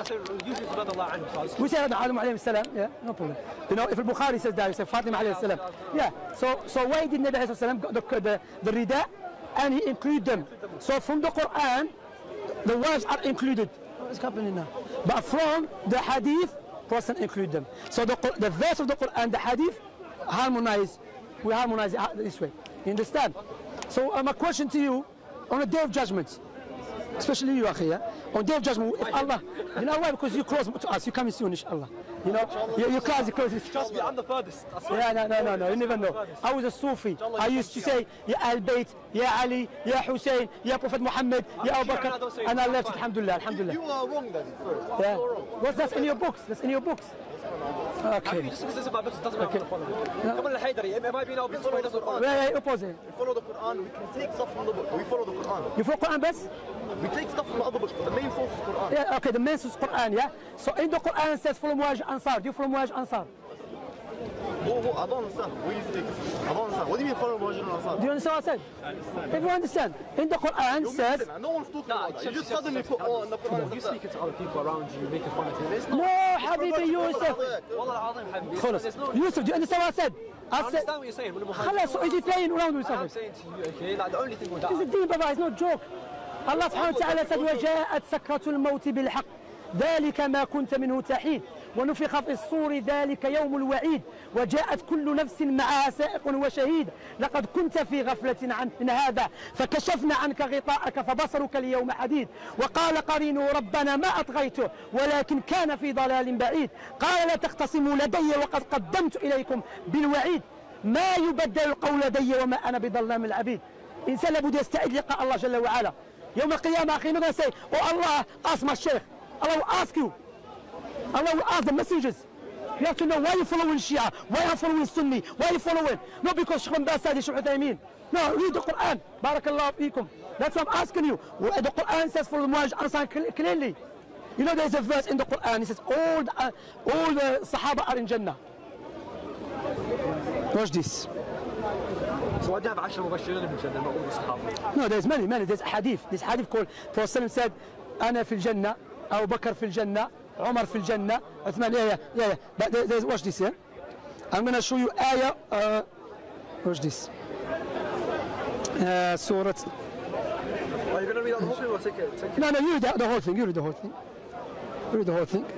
We say Adam alayhi salam. Yeah, no problem. You know, if Al-Bukhari says that, we say Fatima alayhi salam. Yeah. So, so why did Nabi alayhi salam got the, the, the rida and he include them? So from the Quran, the wives are included. What's happening now? But from the hadith, doesn't include them. So the, the verse of the Quran, the hadith, harmonize. We harmonize it this way. You understand? So um, a question to you, on a day of judgment, especially you, Akhi, yeah? On day of judgment, if Allah, you know why? Because you close to us, you coming soon, inshallah. You know, you, you close, you close. Trust me, I'm the furthest. Yeah, no, no, no, no, you never know. I was a Sufi. I used to say, Ya Al-Bayt, Ya Ali, Ya Hussein, Ya Prophet Muhammad, Ya Abu Bakr, and I left, alhamdulillah, alhamdulillah. You are wrong then. Yeah. What's that in your books? That's in your books. Okay. Just because it's about books doesn't matter. Come on, Al-Haydari, it might be in our books, but it doesn't follow. Yeah, yeah, opposite. We follow the Quran, we can take stuff from the book. We follow the Quran. You follow Quran best? We take stuff from the other books, but the main source is Quran. Yeah, okay, the main source is Quran, yeah? So in the Quran it says follow Muhajir Ansar. Do you follow Muhajir Ansar? Oh, oh, I don't understand. What do you think? I don't understand. What do you mean follow Muhajir and Ansar? Do you understand what I said? I understand. If you understand, in the Quran it says... Listen, no one's talking about that. You just suddenly put oh in the Quran. You speaking to other people around you, making fun of him. It's not. No, Habibi Yusuf. Wallah al-Azim, Habibi. خلص. There's no. Yusuf, do you understand what I said? I I said... understand what you're saying. when the Muhammad- خلاص, so is he playing around with I'm something? saying to you, okay, like the only thing with It's a that. deen, Baba, it's no joke. Allah subhanahu wa ta'ala said, وَجَاءَتْ سَكْرَةُ الْمَوْتِ بِالْحَقِّ ذلك ما كنت منه تحيد ونفخ في الصور ذلك يوم الوعيد وجاءت كل نفس معها سائق وشهيد لقد كنت في غفلة عن من هذا فكشفنا عنك غطاءك فبصرك اليوم حديد وقال قرينه ربنا ما أطغيته ولكن كان في ضلال بعيد قال لا تختصموا لدي وقد قدمت إليكم بالوعيد ما يبدل القول لدي وما أنا بظلام العبيد. إنسان لابد يستعد لقاء الله جل وعلا يوم القيامة. أخي not gonna say, oh Allah, ask my sheikh. Allah will ask you. Allah will ask the messengers. You have to know why you following Shia, why you following Sunni, why you following. Not because Shaykh bin Baz said Shaykh Uthaymeen. No, read the Quran. Barakallahu feekum. That's what I'm asking you. The Quran says for the Muhajir Ansar clearly. You know there's a verse in the Quran. It says all the, uh, all the Sahaba are in Jannah. Watch this. So I do have عشرة مبشرين بالجنة, not all the Sahaba. No, there's many, many. There's a hadith. This hadith called, Prophet said, أنا في الجنة, أبو بكر في الجنة, عمر في الجنة, عثمان, yeah, yeah, yeah, yeah. But there, there's, watch this, yeah? I'm going to show you ayah. Uh, what's this? Uh, Surah. Are you going to read out the whole thing or take it? Take it? No, no, you read the, the whole thing. You read the whole thing. You read the whole thing.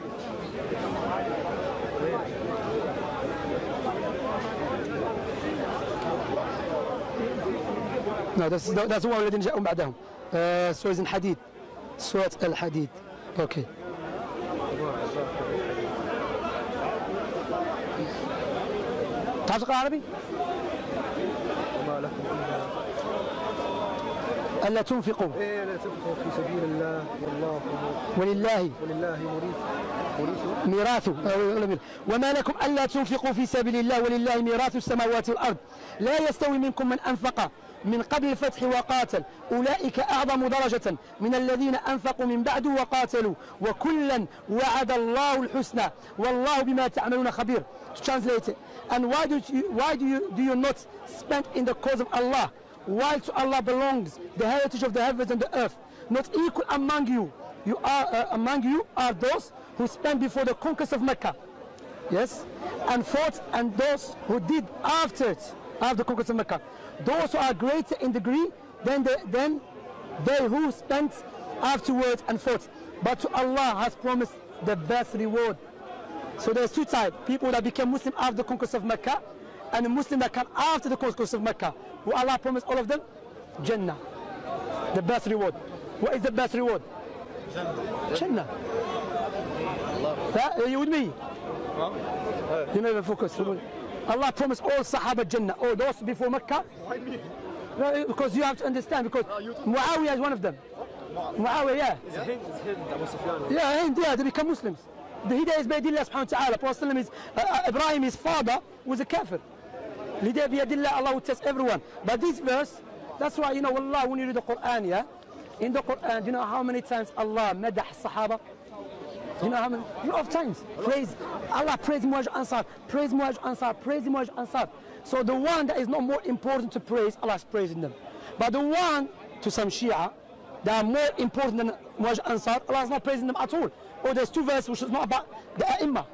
No, that's that's the one الذين جاءوا بعدهم. Uh, سورة الحديد. سورة الحديد. Okay. تعرف تقرأ عربي؟ ألا تنفقوا إيه لا تنفقوا في سبيل الله والله ولله ولله مريث مريث ميراث وما لكم ألا تنفقوا في سبيل الله ولله ميراث السماوات والأرض لا يستوي منكم من أنفق من قبل الفتح وقاتل أولئك أعظم درجة من الذين أنفقوا من بعد وقاتلوا وكلا وعد الله الحسنى والله بما تعملون خبير. Translate it. And why do you why do you do you not spend in the cause of Allah while to Allah belongs the heritage of the heavens and the earth? Not equal among you you are uh, among you are those who spent before the conquest of Mecca, yes, and fought, and those who did after it, after the conquest of Mecca. Those who are greater in degree than the, than they who spent afterwards and fought. But to Allah has promised the best reward. So there's two types: people that became Muslim after the conquest of Mecca, and a Muslim that come after the conquest of Mecca. Who Allah promised all of them Jannah, the best reward. What is the best reward? Jannah. Are you with me? You never focus. Allah promised all Sahaba Jannah, all those before Mecca. Why me? No, because you have to understand, because Muawiyah is one of them. Muawiyah, yeah. It's Hind, it's Hind, Abu Sufyan. Yeah, Hind, yeah, they become Muslims. The Hidayah is by Allah subhanahu wa ta'ala. Prophet is, uh, Ibrahim, his father, was a kafir. Hidayah bi yadillah, Allah would test everyone. But this verse, that's why, you know, Allah, when you read the Quran, yeah, in the Quran, do you know how many times Allah madah Sahaba? You know how many? A lot of times. Praise Allah, praise Muhajir Ansar, praise Muhajir Ansar, praise Muhajir Ansar. So the one that is not more important to praise, Allah is praising them. But the one, to some Shia, that are more important than Muhajir Ansar, Allah is not praising them at all. Or there's two verses which is not about the Ai-Immah.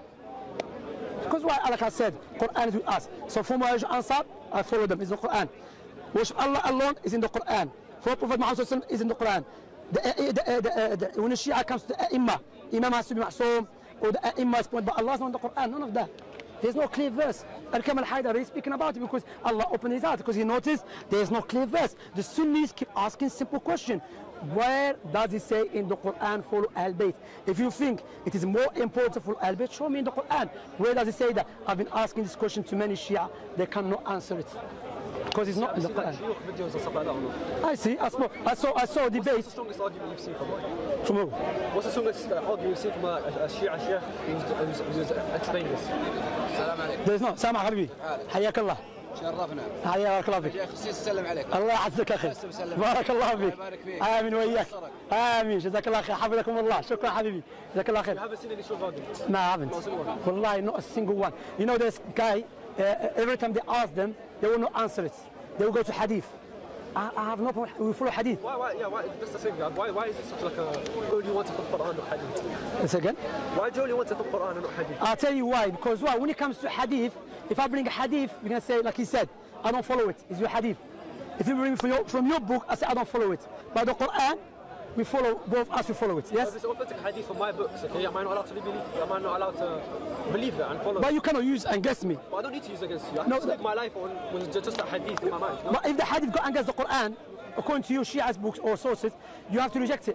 Because why Allah has said, Quran is with us. So for Muhajir Ansar, I follow them, is the Quran. Worship Allah alone is in the Quran. For Prophet Muhammad is in the Quran. The, the, the, the, the, when the Shia comes to the Ai-Immah, Imam has to be Ma'soom, or the Ai-Immah is pointed, but Allah is not in the Quran, none of that. There's no clear verse. Al-Kamal Haidar is speaking about it because Allah opened his heart, because he noticed there's no clear verse. The Sunnis keep asking simple question. Where does it say in the Quran follow Ahl Bayt? If you think it is more important for Ahl Bayt, show me in the Quran. Where does it say that? I've been asking this question to many Shia, they cannot answer it. Because it's not in the Quran. Videos and stuff like that or not? I see, I saw, I saw, I saw a debate. What's the strongest argument you've seen from it? From who? What's the strongest uh, argument you've seen from a, a, a Shia Sheikh who's, who's, who's explained this? السلام عليكم. There's no, سامع حبيبي. حياك الله. شرفنا. حياك الله فيك. يا اخي السلام عليك. الله يعزك اخي. بارك الله فيك. امين وياك. امين جزاك الله خير حفظكم الله. شكرا حبيبي. جزاك الله خير. You haven't seen any strong arguments? No, I haven't. Wallahi, not a single one. You know, this guy, uh, every time they ask them, they will not answer it. They will go to hadith. I, I have no problem. We follow hadith. Why, why, yeah, why, that's the thing. Why, why is it such like a only want to put Quran and not hadith? Once again? Why do you only want to put Quran and not hadith? I'll tell you why. Because why? When it comes to hadith, if I bring a hadith, you're going to say, like he said, I don't follow it. It's your hadith. If you bring it from your, from your book, I say, I don't follow it. But the Quran, we follow, both us, we follow it. Yes? If it's authentic hadith from my books, okay, am I not allowed to believe it? Am I not allowed to believe it and follow But it? you cannot use against me. But I don't need to use it against you. I No, just no. live my life on with just that hadith in my mind. No? But if the hadith go against the Quran, according to your Shia's books or sources, you have to reject it.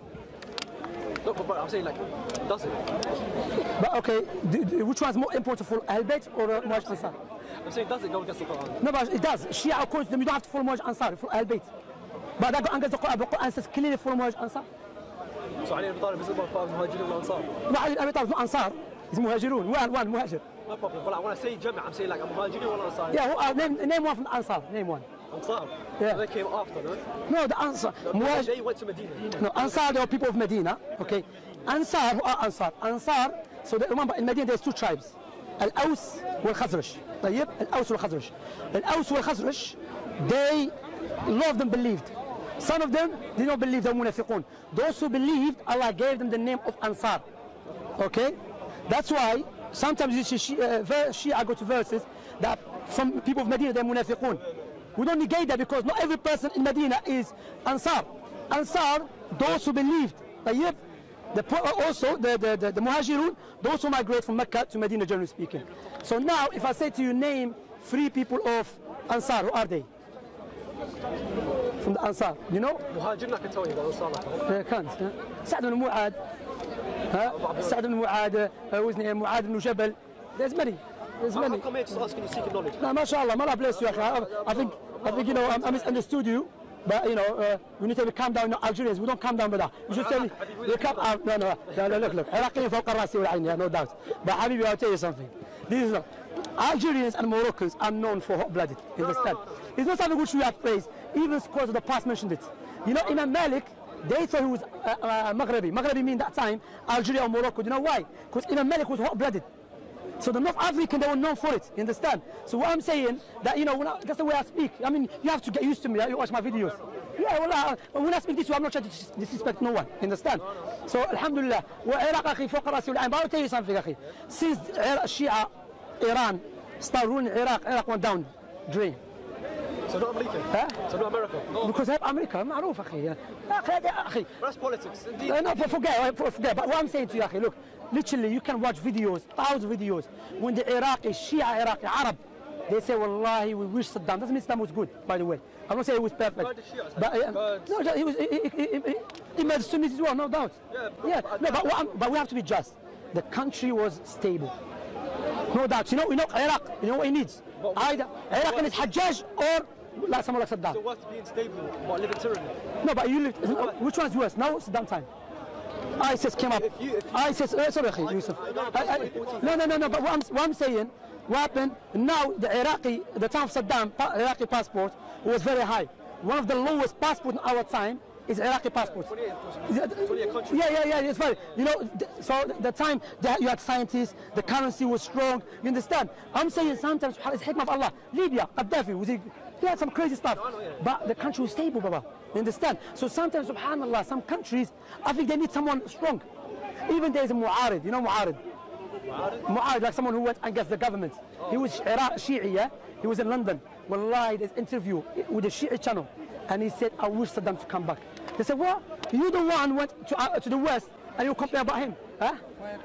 No, but, but I'm saying like, does it? But okay, d d which one is more important for Ahl Bayt or uh, Muhajir Ansar? I'm saying, does it go against the Quran? No, but it does. Shia, according to them, you don't have to follow Muhajir Ansar, for Ahl Bayt. But that go against the Quran. The Quran says clearly follow Muhajir Ansar. So Ali ibn Talib isn't part of Muhajirin and Ansar. No, Ali ibn Abi Talib is not Ansar. He's Muhajirun. One, one, Muhajir. No problem. But like, when I say Jami', I'm saying like a Muhajirin or Ansar. Yeah, who, uh, name, name one from the Ansar. Name one. Ansar. Yeah. They came after, no? No, the Ansar. No, Muhajir. they went to Medina. No, Ansar, they are people of Medina. Okay. Ansar, who are Ansar? Ansar, so they, remember in Medina there's two tribes. Al-Aws wal-Khazraj. طيب, Al-Aws wal-Khazraj. Al-Aws wal-Khazraj, they, a lot of them believed. Some of them did not believe, they were munafiqun. Those who believed, Allah gave them the name of Ansar. Okay? That's why sometimes you see Shia, uh, Shia go to verses, that from people of Medina they're munafiqun. We don't negate that because not every person in Medina is Ansar. Ansar, those who believed. طيب, the, also the, the, the, the Muhajirun, those who migrate from Mecca to Medina, generally speaking. So now, if I say to you, name three people of Ansar, who are they? From the Ansar, you know? Muhajirun, I can tell you, but Ansar, uh, can't. Uh, Sa'd ibn Mu'ad, uh, Sa'd ibn Mu'ad, uh, who's name, Mu'ad ibn Jabal. There's many. There's many. I'll come here just asking you, seeking knowledge. No, mashallah, Allah bless you. I, I think, I think, you know, I, I misunderstood you. But you know, uh, we need to calm down. No, Algerians, we don't calm down with that. You should tell me, you come out. No, no, no, no, look, look. Iraqi فوق الراس والعين, no doubt. But Habibi, I'll tell you something. This is not. Algerians and Moroccans are known for hot-blooded. You understand? It's not something which we have praised. Even scholars of the past mentioned it. You know, Imam Malik, they thought he was uh, uh, Maghrebi. Maghrebi mean that time Algeria or Morocco. Do you know why? Because Imam Malik was hot-blooded. So the North African, they were known for it, you understand? So what I'm saying, that, you know, when I, that's the way I speak. I mean, you have to get used to me, you watch my videos. Yeah, well, uh, when I speak this way, I'm not trying to dis disrespect no one, you understand? So, Alhamdulillah, Iraq, akhi, فوق راسي والعين. But I'll tell you something, akhi. Since Shia, Iran, started ruling Iraq, Iraq went down, drain. So not America? Huh? So not America? No. Because America, معروف, akhi. Akhi, That's politics. Indeed. Uh, no, forget, forget. But what I'm saying to you, akhi, look, literally, you can watch videos, thousand videos, when the Iraqi, Shia Iraqi, Arab, they say, Wallahi, we wish Saddam. Doesn't mean Saddam was good, by the way. I'm not saying he was perfect. But uh, no, he was. He, he, he, he made Sunnis as well, no doubt. Yeah, yeah. No, but, what I'm, but we have to be just. The country was stable, no doubt. You know, you know, Iraq. You know what he needs? Either Iraq needs Hajjaj or like someone like Saddam. So what's being stable? What, live in tyranny? No, but you live. Which one's worse? Now, Saddam time. ISIS came up. If you, if you, ISIS, uh, sorry, akhi, Yusuf. I, I, no, no, no, no, but what I'm, what I'm saying, what happened, now the Iraqi, the time of Saddam, pa Iraqi passport was very high. One of the lowest passports in our time is Iraqi passport. Yeah, yeah, yeah, it's very, you know, so the time that you had scientists, the currency was strong, you understand? I'm saying sometimes, it's hikmah of Allah. Libya, Gaddafi, was he, he had some crazy stuff, but the country was stable, Baba. You understand? So sometimes, subhanallah, some countries, I think they need someone strong. Even there's a Mu'arid, you know Mu'arid? Mu'arid, like someone who went against the government. Oh. He was Iraq, Shi'i, yeah? He was in London. Wallahi, there's an interview with the Shi'i channel, and he said, I wish Saddam to come back. They said, what? You the one went to, uh, to the West, and you complain about him? Huh?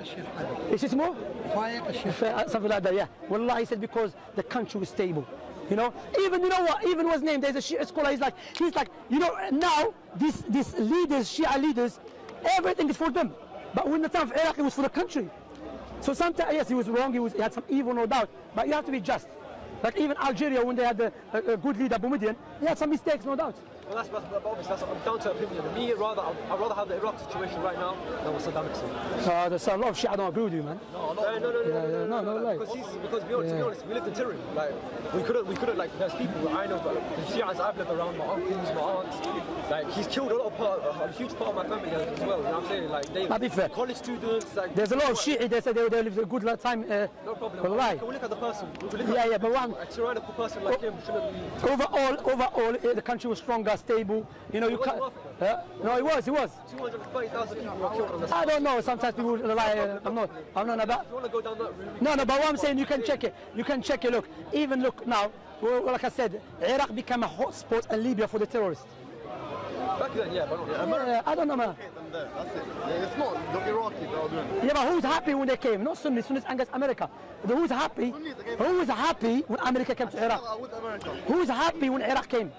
Is it more? Something like that, yeah. Wallahi, he said, because the country was stable. You know, even, you know what, even was named, there's a Shia scholar, he's like, he's like, you know, now, these, these leaders, Shia leaders, everything is for them. But when the time of Iraq, it was for the country. So sometimes, yes, he was wrong, he, was, he had some evil, no doubt, but you have to be just. Like even Algeria, when they had a, a, a good leader, Boumediene, he had some mistakes, no doubt. Well, that's, that's, that's obviously that's down to opinion. Me, rather, I'd rather have the Iraq situation right now than what Saddam Hussein. Uh, there's a lot of shit I don't agree with you, man. No, no, no, no, no, yeah, yeah, no, no, like. Because, he's, because we, yeah. to be honest, we lived in tyranny. Like, we couldn't, we couldn't, like, there's people I know, but the Shias I've lived around, my uncles, my aunts, like, he's killed a lot of part, a huge part of my family as well. You know what I'm saying? Like, they, I'll be fair. College students, like. There's a lot of Shi'i, they said they, they lived a good time. Uh, no problem. We look, we look at the person. We look yeah, at, yeah, but one. A tyrannical person like him shouldn't be. Overall, overall, uh, the country was stronger, stable. You know, you can't. Uh, no, it was, it was. two hundred thirty thousand people were killed on the I don't know. Sometimes people lie. Uh, I'm not. I'm not about. If you want to go down that route, no, no. But what I'm saying, you can check it. You can check it. Look, even look now. Well, like I said, Iraq became a hot spot in Libya for the terrorists. Back then, yeah, but yeah, yeah, I don't know, man. That's it. It's not the Iraqis that are doing it. Yeah, but who's happy when they came? Not Sunnis. Sunnis against America. The who's happy? Who was happy when America came to Iraq? Who's happy when Iraq came?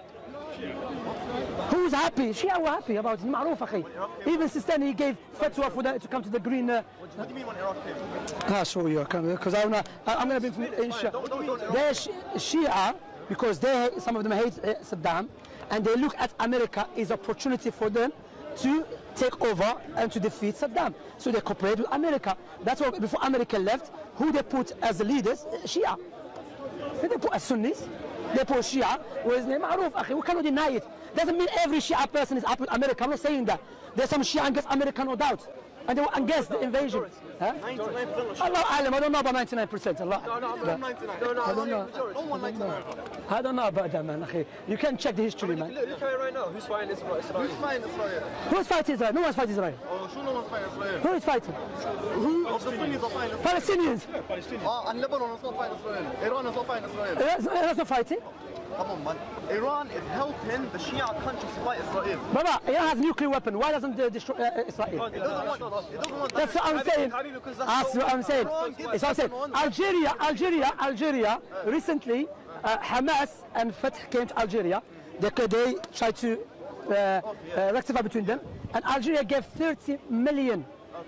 Who's happy? Shia were happy about it. معروف أخي. Even Sistani gave fatwa for them to come to the green. Uh, what do you mean when Iraq came? I'll show you. Because I'm gonna, I'm gonna be in Shia. They're Shia because they some of them hate Saddam, and they look at America as an opportunity for them to take over and to defeat Saddam. So they cooperate with America. That's why before America left, who they put as the leaders? Shia. They put as Sunnis. They put Shia. Was name معروف أخي. We cannot deny it. doesn't mean every Shia person is up with America. I'm not saying that. There's some Shia against America, no doubt. And they were against the invasion. Huh? ninety-nine percent. Allah Alam, I don't know about ninety-nine percent. Allah. No, no, I'm Yeah. ninety-nine. No, no, I don't know. No one likes America. I don't know about that, man. akhi. You can check the history, Look, man. look at it right now. Who's fighting Israel? Who's fighting Israel? Who's fighting Israel? No one's fighting Israel. Oh, sure no one's fighting Israel. Who is fighting? Who of the Sunnis are fighting Israel? Palestinians. Oh, and Lebanon is not fighting Israel. Iran is not fighting Israel. That's, that's not fighting. Come on, man. Iran is helping the Shia countries to fight Israel. Baba, Iran has a nuclear weapon. Why doesn't it destroy uh, Israel? It doesn't want. It doesn't want. That's what I'm saying. That's what I'm saying. It's what I'm saying. Algeria, Algeria, Algeria. Recently, uh, Hamas and Fatah came to Algeria. They, they tried to uh, uh, rectify between them, and Algeria gave thirty million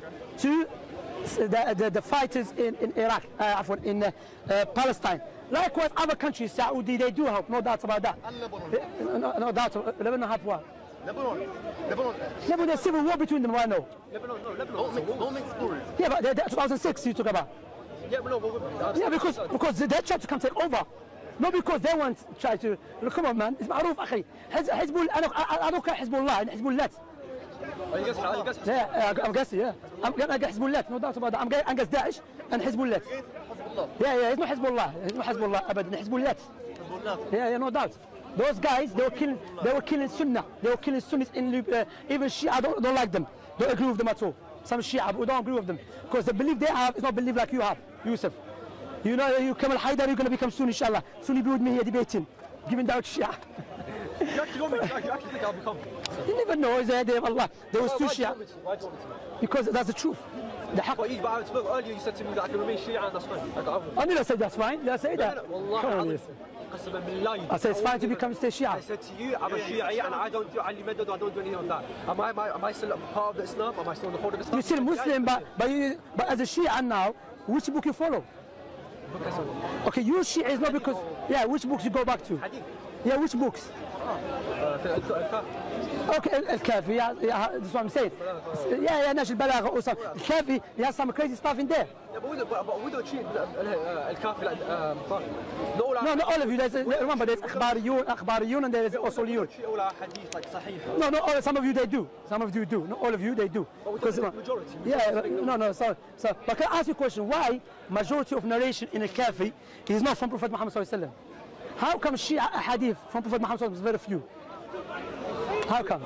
to the, the, the fighters in, in Iraq, uh, in uh, uh, Palestine. Likewise, other countries, Saudi, they do help, no doubt about that. And Lebanon. Uh, No, no doubt. Lebanon have what? Lebanon. Lebanon. Lebanon, there's civil war between them right now. Lebanon, no, Lebanon. Don't make, don't make stories. Yeah, but the, the two thousand six you talk about. Yeah, but no, but, but, Yeah, because because they tried to come take over. Not because they want to try to. Look, come on, man. It's معروف أخي. حزب حزب أنا أنا أنا حزب الله حزب الله. Are you guys, are you guys, Yeah, I'm guessing. Yeah, I'm I'm against Hezbollah. No doubt about that. I'm against Daesh and Hezbollah. Yeah, yeah. It's not Hezbollah. It's not Hezbollah. أبدا. Hezbollah. Yeah, yeah. No doubt. Those guys, they were killing. They were killing Sunnah. They were killing Sunnis in Lib- uh, even Shia. Don't don't like them. Don't agree with them at all. Some Shia who don't agree with them because the belief they have is not belief like you have, Yusuf. You know, you Kamal Haidar, you're going to become Sunni, inshallah. Sunni be with me here debating, giving down Shia. you actually want me to, you actually think I'll become? You never know, it's the idea of Allah. There was Why- two why do you Shia. want me to? Why do you want me to? Because that's the truth. The haqq. But you, but I spoke earlier, you said to me that I can remain Shia and that's fine. Like, I, I never said that's fine. Did I say that? Wallah, Come on, I- yes. قسما بالله you I said it's fine to did. become stay I Shia. said to you, I'm a Shia and I don't do Ali Madad, I don't do anything of that. Am I, am I, am I still part of the Islam? Am I still on the fold of Islam? You're still Muslim, but but, you, but as a Shia now, which book you follow? Okay, you Shia is not because yeah. Which books you go back to? Hadith. Yeah, which books? Uh, في الك- الكافي. Okay, Al- Al-Kafi, yeah, yeah, that's what I'm saying. Yeah, yeah, Nash al-Balagha or something. Al-Kafi, he has some crazy stuff in there. Yeah, but we don't, but, but we don't treat uh, الكافي like um, fun. No, all our, No, not all of you. There's, remember, there's Akhbariyun, Akhbariyun, and there's we don't Usuliyun. treat all our hadith like sahih. No, not all. Some of you they do. Some of you do. Not all of you they do. But we Because, don't think majority. yeah, no, no. So, so, but can I ask you a question? Why majority of narration in Al-Kafi is not from Prophet Muhammad sallallahu alaihi wasallam? How come Shia hadith from Prophet Muhammad sallallahu alaihi wasallam is very few? How come?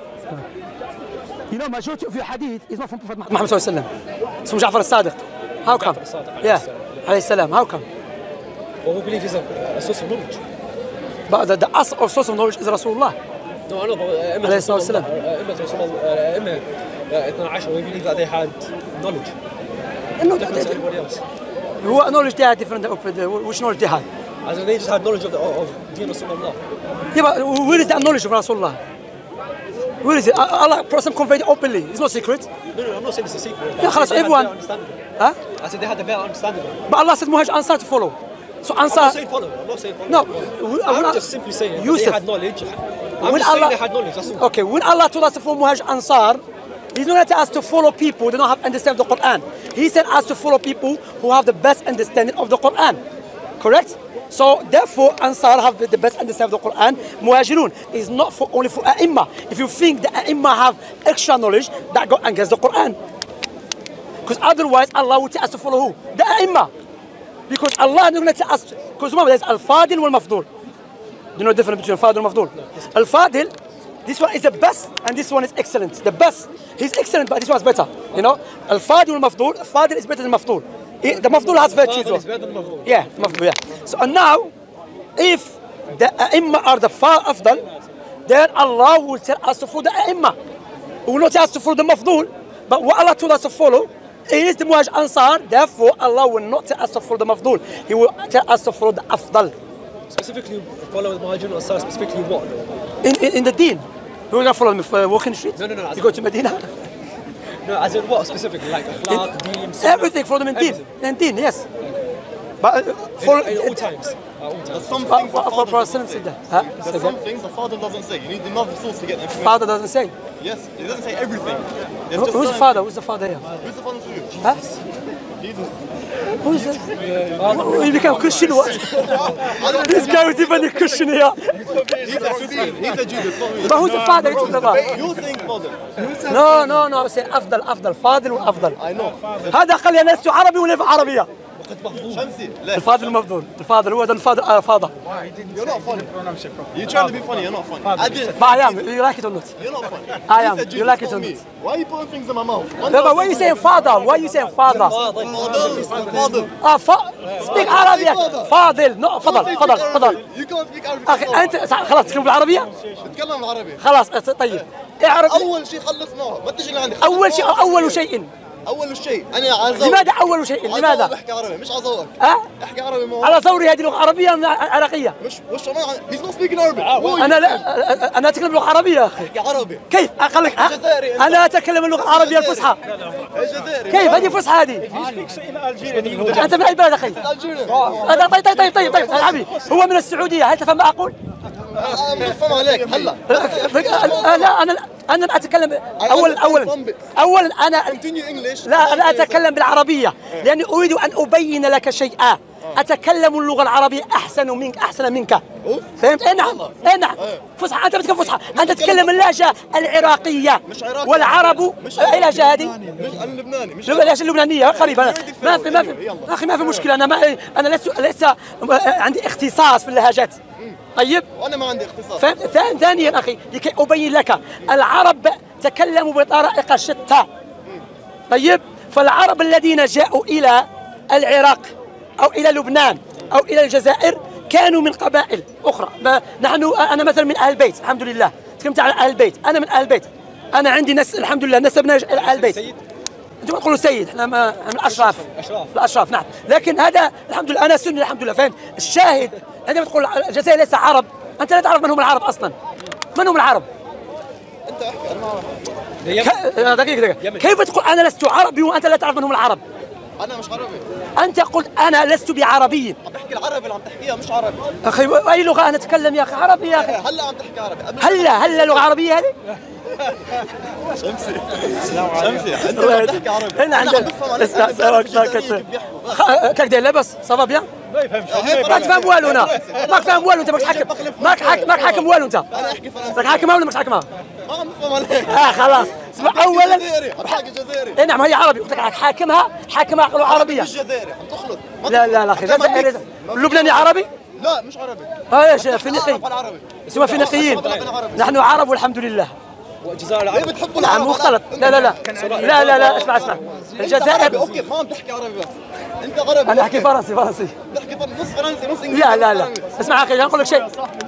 You know, majority of your hadith is not from Prophet Muhammad sallallahu alaihi wasallam. اسمه جعفر الصادق. How come? Yeah, عليه السلام. How come? Well, we believe he's a, a source of knowledge. But the, the asl of source of knowledge is Rasulullah. No, I know, but uh, عليه الصلاة والسلام. Imam Rasulullah, Imam اثنا عشر, we believe that they had knowledge. No, Different to anybody else. What knowledge they had different? Which knowledge they had? As in they just had knowledge of the of Deen Rasulullah. Yeah, but where is that knowledge of Rasulullah? Where is it? Allah Prophet conveyed it openly. It's not secret. No, no, I'm not saying it's a secret. Yeah, خلاص, They had everyone. better understanding. Huh? I said they had a better understanding. I'm But Allah said Muhaj Ansar to follow. So not Ansar. saying follow. I'm not saying follow. No, follow. we- I'm I'm just simply saying that Yusuf. they had knowledge. I'm When just saying Allah- they had knowledge. That's all. Okay, when Allah told us to follow Muhaj Ansar, He's not telling us to follow people who do not have understanding of the Quran. He said us to follow people who have the best understanding of the Quran. Correct? So therefore, Ansar have the best understanding of the Quran. Muhajirun is not for only for A'imma. If you think the A'imma have extra knowledge, that go against the Quran. Because otherwise, Allah will tell us to follow who? The A'imma. Because Allah is not going to tell us. Because remember, there's Al-Fadil wal Mafdul. Do you know the difference between Al-Fadil and Mafdul? Al-Fadil, this one is the best, and this one is excellent. The best, he's excellent, but this one's better. You know, Al-Fadil wal Mafdul, Al-Fadil is better than Mafdul. He- The Mafdul has virtues. Fadil is better than Mafdul. Yeah, Mafdul, yeah. So and now, if the A'imma are the far afdal, then Allah will tell us to follow the A'imma. He will not tell us to follow the Mafdul, but what Allah told us to follow is the Muhaj Ansar. Therefore, Allah will not tell us to follow the Mafdul. He will tell us to follow the Afdal. Specifically, follow the Muhajirun and Ansar, specifically what? In, in, in the deen. We're going to follow them if uh, walking the street. No, no, no, You go to Medina. No, as in what specifically? Like Akhlaq, Deen, Sunnah? Everything, follow them in deen. Everything. In deen, yes. But uh, follow. In, in all times. At all There's times. some But- things the but- father but- doesn't but- say. but- huh? Say There's some again? things the father doesn't say. You need another source to get information. Father doesn't say. Yes, it doesn't say everything. There's Who, just who's the certain- father? Who's the father here? Who's the father to you? Huh? Who's that? We become Christian what? This guy was even a Christian here. He's a Christian. He's a Jew. It's not me. But who's the father you're talking about? You think father. No, no, no. Say أفضل أفضل فاضل وأفضل. I know. هذا قال لي أنا لست عربي ولا عربية. شمسي. لا. الفاضل المفضول. الفاضل هو ده الفاضل آه فاضة. You're not funny. You're trying to be funny. You're not funny. I didn't. But I am. You like it or not? You're not funny. I am. He's a Jew, You like it's it or not not? me. Why are you putting things in my mouth? No, but why are you saying father? Why are you saying father? Father. Father. آه ف... speak عربي. فاضل. No فضل فضل فضل. You can't speak Arabic. أخي أنت خلاص تتكلم بالعربية؟ تتكلم العربي. خلاص طيب. اعرف أول شيء خلصناه. ما تجي لعندي. أول شيء أول شيء. أول شيء أنا عزوق. لماذا أول شيء؟ لماذا؟ بحكي عربي مش عزوق. ها؟ احكي عربي مو. على زوري هذه لغة عربية عراقية. مش وش ما he's not speaking Arabic. أنا لا أنا أتكلم لغة عربية يا أخي. احكي عربي. كيف؟ أقول لك أنا أتكلم اللغة العربية الفصحى. جزائري. كيف هذه فصحى هذه؟ أنت من أي بلد أخي؟ هذا طيب طيب طيب طيب طيب حبيبي هو من السعودية هل تفهم ما أقول؟ بفهم عليك هلا. لا أنا أنا أتكلم أولا أولا أولا أنا Continue English. لا أنا أتكلم بالعربية لأني أريد أن أبين لك شيئا. أتكلم اللغة العربية أحسن منك أحسن منك. فهمت؟ إيه نعم إيه نعم فصحى أنت بتتكلم فصحى أنت تتكلم اللهجة العراقية والعرب أي لهجة هذه؟ أنا لبناني مش اللهجة اللبنانية قريبة ما في ما في أخي ما في مشكلة أنا ما أنا لست لسه عندي اختصاص في اللهجات. طيب وانا ما عندي اختصاص. فهمت؟ ثانيا اخي لكي ابين لك العرب تكلموا بطرائق شتى. طيب فالعرب الذين جاءوا الى العراق او الى لبنان او الى الجزائر كانوا من قبائل اخرى. نحن انا مثلا من اهل البيت الحمد لله. تكلمت عن اهل البيت انا من اهل البيت انا عندي نس الحمد لله نسبنا الى اهل البيت. انتم تقولوا سيد احنا ما من الاشراف الاشراف نعم لكن هذا الحمد لله انا سني الحمد لله فهمت. الشاهد عندما تقول الجزائر ليس عرب أنت لا تعرف من هم العرب أصلا. من هم العرب؟ انت احكي انا ما ك... دقيقة دقيقة كيف تقول أنا لست عربي وأنت لا تعرف من هم العرب؟ انا مش عربي. أنت قلت أنا لست بعربي. عم بحكي العربي اللي عم تحكيها مش عربي. أخي أي لغة أنا أتكلم يا أخي عربي يا أخي. هلا عم تحكي عربي. هلا هلا لغة عربية هذه؟ شمسي شمسي انت عم تحكي عربي. هنا عندنا اسمع سواك ساكت كيف داير لاباس صافا بيان؟ ما تفهم والو هنا ما تفهم والو انت ماك حاكم ماك حاكم ماك حاكم والو انت. انا احكي فرنسي. ماك حاكمها ولا ماكش حاكمها؟ ما عم بفهم عليك. اه خلاص اسمع اولا جزائري عم تحكي جزائري. اي نعم هي عربي قلت لك حاكمها حاكمها عقله عربيه. مش جزائري عم تخلط. لا لا لا اخي جزائري اللبناني عربي؟ لا مش عربي. اه ايش فينيقي عربي. سوى فينيقيين نحن عرب والحمد لله. والجزائر ليه العرب بتحبوا نعم العرب؟ مختلط لا لا لا لا لا لا اسمع اسمع الجزائر اوكي ما عم تحكي عربي بس انت عربي. انا احكي فرنسي فرنسي تحكي نص فرنسي نص انجليزي. لا لا لا اسمع اخي اقول لك شيء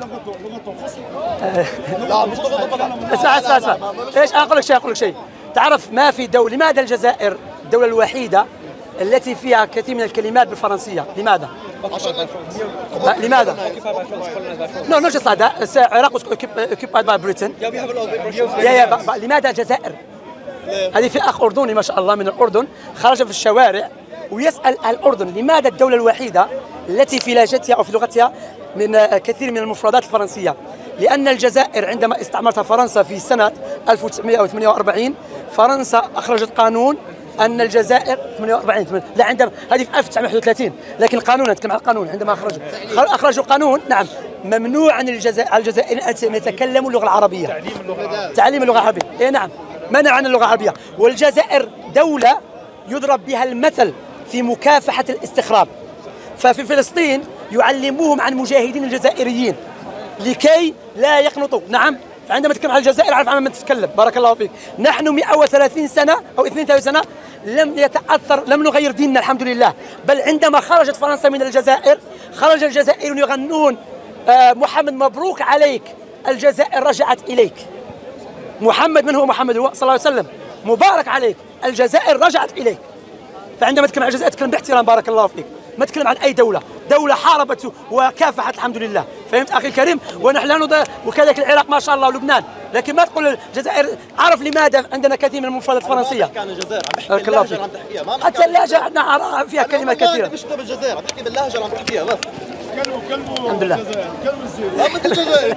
لا مش لغه فصحى. اسمع اسمع اسمع ايش اقول لك شيء اقول لك شيء تعرف ما في دولة لماذا الجزائر الدولة الوحيدة التي فيها كثير من الكلمات بالفرنسية لماذا؟ لماذا؟ No, not just like that. العراق was occupied by Britain. يا يا لماذا الجزائر؟ هذه في أخ أردني ما شاء الله من الأردن خرج في الشوارع ويسأل الأردن لماذا الدولة الوحيدة التي في لهجتها أو في لغتها من كثير من المفردات الفرنسية؟ لأن الجزائر عندما استعمرتها فرنسا في سنة ألف وتسعمائة وثمانية وأربعين فرنسا أخرجت قانون أن الجزائر ثمانية وأربعين لا عندما هذه في ألف وتسعمائة وواحد وثلاثين لكن القانون نتكلم عن القانون عندما أخرجوا أخرجوا قانون نعم ممنوع عن الجزائر الجزائريين أن يتكلموا اللغة العربية. تعليم اللغة العربية. تعليم اللغة العربية إيه نعم منع عن اللغة العربية. والجزائر دولة يضرب بها المثل في مكافحة الاستخراب. ففي فلسطين يعلموهم عن مجاهدين الجزائريين لكي لا يقنطوا. نعم عندما تتكلم عن الجزائر عارف عن من تتكلم بارك الله فيك. نحن مئة وثلاثين سنة أو اثنين وثلاثين سنة لم يتأثر لم نغير ديننا الحمد لله. بل عندما خرجت فرنسا من الجزائر خرج الجزائريون يغنون آه محمد مبروك عليك الجزائر رجعت إليك. محمد من هو محمد هو صلى الله عليه وسلم مبارك عليك الجزائر رجعت إليك. فعندما تتكلم عن الجزائر تتكلم باحترام بارك الله فيك ما تتكلم عن أي دولة. دولة حاربت وكافحت الحمد لله فهمت أخي الكريم. ونحن لا وكذلك العراق ما شاء الله ولبنان لكن ما تقول الجزائر. عرف لماذا عندنا كثير من المفردات الفرنسية؟ عم عن الجزائر عم بحكي اللهجة اللي عم تحكيها. حتى اللهجة عندنا فيها كلمات كثيرة. مش بالجزائر عم بحكي باللهجة اللي عم تحكيها بس. الحمد لله. كلموا الزين ما بدي الجزائر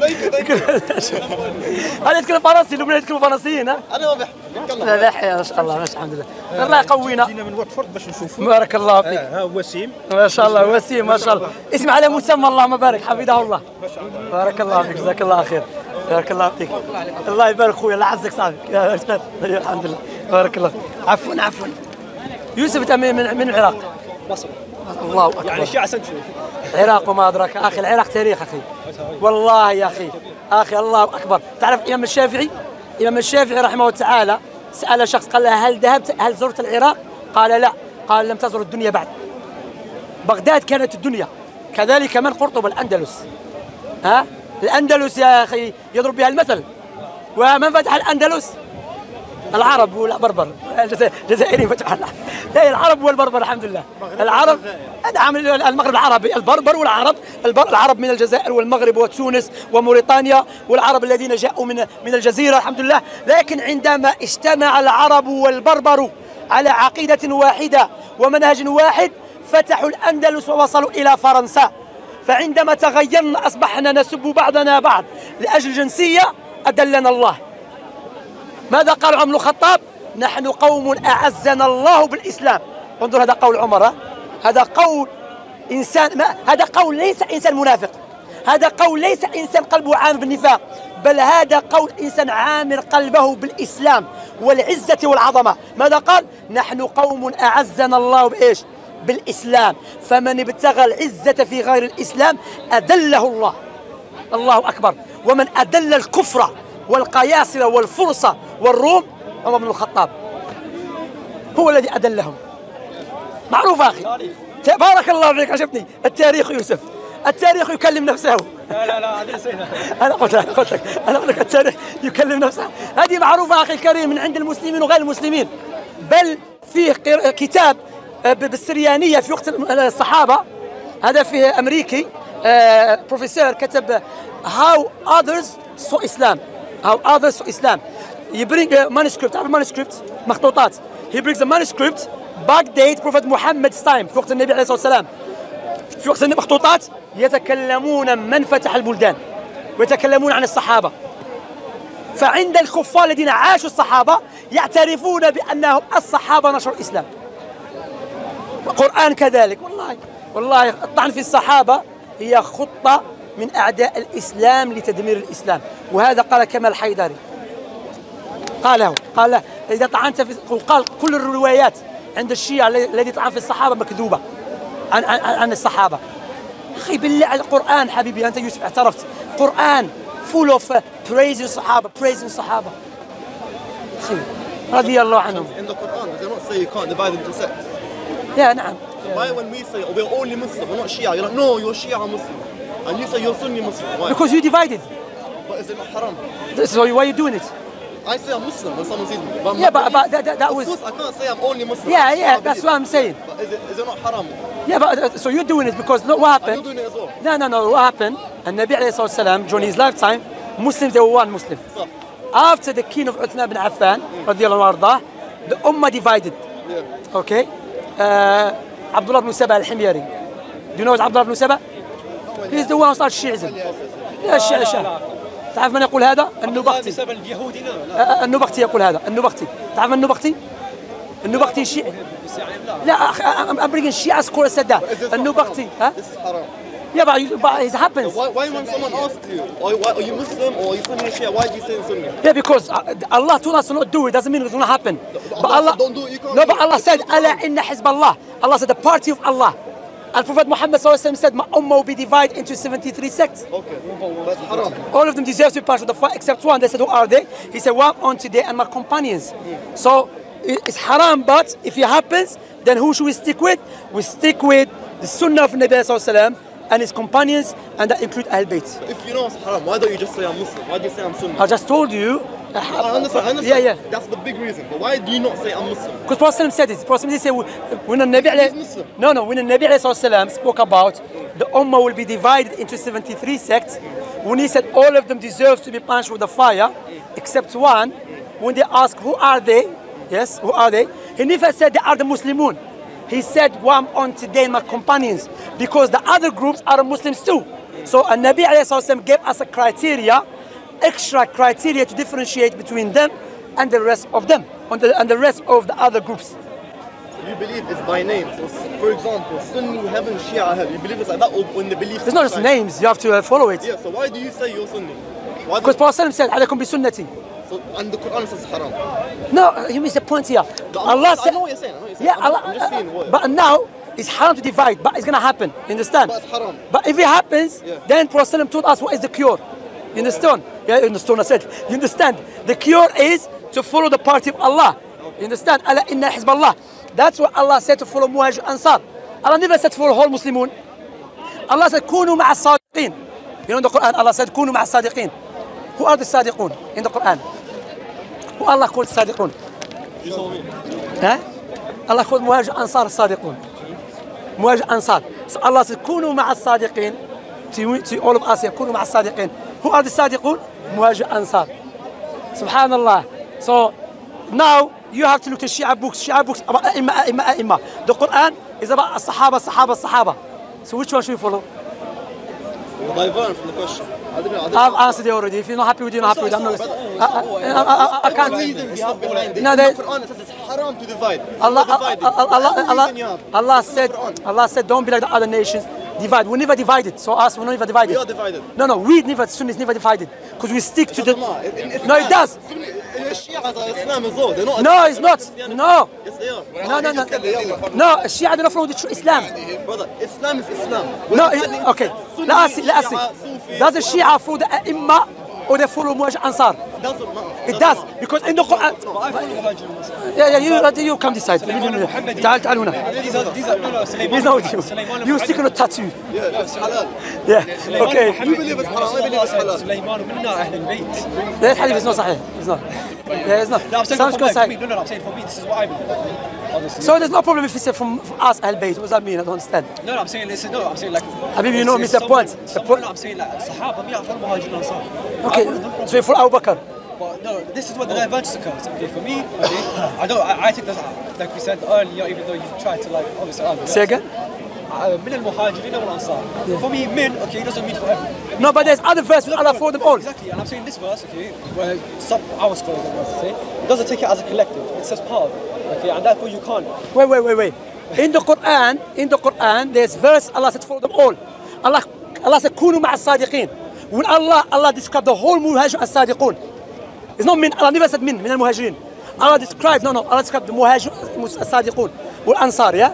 هذا يتكلم فرنسي، اللبنان يتكلموا فرنسيين ها؟ انا ما بحكي بتكلم لا لا ما شاء الله ما شاء الله الحمد لله. الله يقوينا. جينا من واتفورد باش نشوفوا. بارك الله فيك. ها وسيم. ما شاء الله وسيم ما شاء الله. اسم على مسمى اللهم بارك حفظه الله. بارك الله فيك جزاك الله خير. بارك الله فيك. الله يبارك خويا الله يعزك صاحبك. الحمد لله. بارك الله. عفوا عفوا. يوسف انت من من العراق. مصر. الله اكبر. يعني الشيعة سنتري. العراق وما ادراك اخي العراق تاريخ اخي. والله يا اخي اخي الله اكبر. تعرف الامام الشافعي؟ الامام الشافعي رحمه الله تعالى سال شخص قال له هل ذهبت هل زرت العراق؟ قال لا. قال لم تزر الدنيا بعد. بغداد كانت الدنيا. كذلك من قرطبة الأندلس. ها؟ الأندلس يا أخي يضرب بها المثل. ومن فتح الأندلس؟ العرب والبربر. الجزائريين فتحوا لا العرب والبربر الحمد لله. العرب نعم المغرب العربي البربر والعرب العرب من الجزائر والمغرب وتونس وموريتانيا والعرب الذين جاءوا من من الجزيرة الحمد لله. لكن عندما اجتمع العرب والبربر على عقيدة واحدة ومنهج واحد فتحوا الأندلس ووصلوا إلى فرنسا. فعندما تغيرنا أصبحنا نسب بعضنا بعض لأجل جنسية أدلنا الله. ماذا قال عمر بن الخطاب؟ نحن قوم أعزنا الله بالإسلام. انظر هذا قول عمر، هذا قول إنسان ما هذا قول ليس إنسان منافق، هذا قول ليس إنسان قلبه عامر بالنفاق، بل هذا قول إنسان عامر قلبه بالإسلام والعزة والعظمة. ماذا قال؟ نحن قوم أعزنا الله بإيش؟ بالإسلام، فمن ابتغى العزة في غير الإسلام أذله الله. الله أكبر. ومن أذل الكفر والقياصرة والفرس والروم عمر بن الخطاب هو الذي أذلهم. معروف أخي. بارك الله فيك عجبني. التاريخ يوسف، التاريخ يكلم نفسه. لا لا لا هذه نسينا. أنا قلت لك قلت لك أنا قلت لك التاريخ يكلم نفسه. هذه معروفة أخي الكريم من عند المسلمين وغير المسلمين. بل فيه كتاب بالسريانية في وقت الصحابة، هذا فيه أمريكي بروفيسور كتب How Others Saw Islam. How Others Saw Islam. You bring a manuscript. تعرف manuscript مخطوطات. He brings a manuscript back date Prophet Muhammad's time في وقت النبي عليه الصلاة والسلام. في وقت المخطوطات يتكلمون من فتح البلدان ويتكلمون عن الصحابة. فعند الكفار الذين عاشوا الصحابة يعترفون بأنهم الصحابة نشروا الإسلام. القرآن كذلك. والله والله الطعن في الصحابة هي خطة من أعداء الإسلام لتدمير الإسلام. وهذا قال كمال حيدري قاله قال إذا طعنت في قال كل الروايات عند الشيعة الذي طعن في الصحابة مكذوبة عن عن, عن الصحابة. أخي بالله على القرآن حبيبي أنت يوسف اعترفت قرآن full of praising الصحابة praising الصحابة. أخي رضي الله عنهم. In the Quran, they don't say you can't divide into sects. Yeah, نعم. Why when we say oh, we're only Muslim, we're not Shia? You're like no, you're Shia Muslim, and you say you're Sunni Muslim. Why? Because you divided. But is it not haram? So why are you doing it? I say I'm Muslim when someone sees me. But Yeah, but, but that, that, that of was. course I can't say I'm only Muslim. Yeah, I'm yeah, Shia, that's believe. what I'm saying. But is it, is it not haram? Yeah, but uh, so you're doing it because look what Are you happened. doing it as well? No, no, no. What happened? And Nabi alayhi salatu wasalam, during his lifetime, Muslims they were one Muslim. صح. After the king of Uthman bin Affan, radiallahu anhu, the Ummah divided. Yeah. Okay. Uh, Abdullah ibn Saba al-Himyari. Do you know what Abdullah ibn Saba? He's the one who started Shi'ism. Yeah, Shi'a, Shi'a. تعرف من يقول هذا؟ النبختي. بسبب اليهودي لا. النبختي يقول هذا، النبختي. تعرف النبختي؟ النبختي شيعي. لا أخي I'm bringing Shia scholars said that. النبختي. ها؟ This is haram. Yeah, but, you, but it happens. Why, why when someone asks you, are, why, are you Muslim or are you Sunni or Shia, why do you say Sunni? Yeah, because Allah told us to not do it. Doesn't mean it's going to happen. But Allah Allah, said don't do it, you can't no, do but it. Allah said, "Allah inna hizb Allah." Allah said, "The party of Allah." And Prophet Muhammad sallallahu alaihi wasallam said, "My ummah will be divided into seventy-three sects. Okay, that's haram. All of them deserve to be part of the fight, except one." They said, "Who are they?" He said, "Well, I'm on today and my companions." So it's haram, but if it happens, then who should we stick with? We stick with the Sunnah of Nabi sallallahu alaihi wasallam and his companions, and that include Ahl Bayt. If you know it's haram, why don't you just say I'm Muslim? Why do you say I'm Sunni? I just told you. I understand, I understand. Yeah, yeah. That's the big reason. But why do you not say I'm Muslim? Because Prophet said it. Prophet said when the Nabi He's Muslim. no no when the Nabi alayhi spoke about the Ummah will be divided into seventy-three sects, when he said all of them deserve to be punished with the fire except one, when they asked who are they, yes, who are they, he never said they are the Muslimun. he said, well, I'm on today my companions, because the other groups are Muslims too. So An-Nabi alayhi salatu gave us a criteria, extra criteria to differentiate between them and the rest of them, and the, and the rest of the other groups. You believe it's by name. So, for example, Sunni heaven, Shia hell. You believe it's like that, or in the belief? It's not just names, you have to uh, follow it. Yeah, so why do you say you're Sunni? Why Because do- Prophet said, "Alaykum bi sunnati." So, and the Quran says haram. No, he missed the point here. No, Allah I said, know what you're saying. I know what you're saying. yeah, I'm, Allah, I'm just saying what. but now it's haram to divide, but it's gonna happen. You understand? But it's haram. But if it happens, Yeah. then Prophet told us what is the cure. You understand? Yeah, you understand? I said, you understand? The cure is to follow the party of Allah. You understand? Allah inna hizballah. That's what Allah said to follow Muhajir Ansar. Allah never said to follow whole Muslimun. Allah said, "Kunu ma'a sadiqin." You know in the Quran, Allah said, "Kunu ma'a sadiqin." Who are the sadiqun in the Quran? Who Allah called sadiqun? You told me. Huh? Allah called Muhajir Ansar sadiqun. Muhajir Ansar. So Allah said, "Kunu ma'a sadiqin." To, to all of us here, كونوا مع الصادقين. Who are the صادقون? مهاجر أنصار. Subhanallah. So now you have to look at Shia books. Shia books about أئمة أئمة أئمة. The Quran is about الصحابة الصحابة الصحابة. So which one should we follow? You're diverting from the question. I didn't know. I didn't I've know. answered it already. If you're not happy with it, you're not happy with it. I'm not. I, I, I, I, I can't. Reasons you have behind it. No, In they- the Quran it says it's haram to divide. Allah, Not divided. Allah, Allah, That's the Allah, reason you have. Allah said, Allah said, don't be like the other nations. Divide. We never divided. So us, we never divided. We are divided. No, no, we never. Sunnis never divided because we stick to the. Jamaah, in- in No, it Islam, does. Sunni- Shia are Islam as well. They're not. No, it's not. No, Yes, they are. no, no, no. They are. No, Shia do not follow the true Islam. Brother, Islam is Islam. No, We're it, dividing okay. Sunni, Let us see. Let us Shia, see. Sufi. Does the Shia follow the Imma or they follow Muhajir Ansar? Doesn't matter. It does because in the Quran. Yeah, yeah. You, you come decide. تعال تعال هنا. These are, these are, no, no, Sulaiman. He's not with you. Sulaiman You stick on a tattoo. Yeah, it's halal. Yeah. Okay. You believe it's haram. I believe it's halal. سليمان ومنا أهل البيت. That hadith is not sahih. It's not. Yeah, it's not. No, I'm saying Sounds for, good my, for me. sahih. No, no, I'm saying for me. This is what I believe. Obviously. So there's no problem if you say from, from us Ahl Bayt. What does that mean? I don't understand. no, no, I'm saying listen. No, I'm saying like. Habib, you know, it's- Mister it's someone- Point. The someone- point- No, I'm saying like Sahaba. Me, I follow Muhajir Ansar. Okay. So you follow Abu Bakr. But no, this is where the divergence occurs. Okay, for me, okay, I don't. I, I think that's like we said earlier. Even though you try to like obviously. argue, Say again. uh, من المهاجرين والأنصار. For me, min, okay, doesn't mean for everyone. No, but there's other verses with Allah for them all. Exactly, and I'm saying this verse, okay, where some our scholars are going to say, it doesn't take it as a collective. It says part, okay, and therefore you can't. Wait, wait, wait, wait. In the Quran, in the Quran, there's verse Allah said for them all. Allah, Allah said, "Kunu ma'a sadiqin." When Allah, Allah described the whole muhajir as sadiqun. It's not min. Allah never said min, min al-muhajirin. Allah described, no, no. Allah described the muhajir as sadiqun, wal ansar, yeah.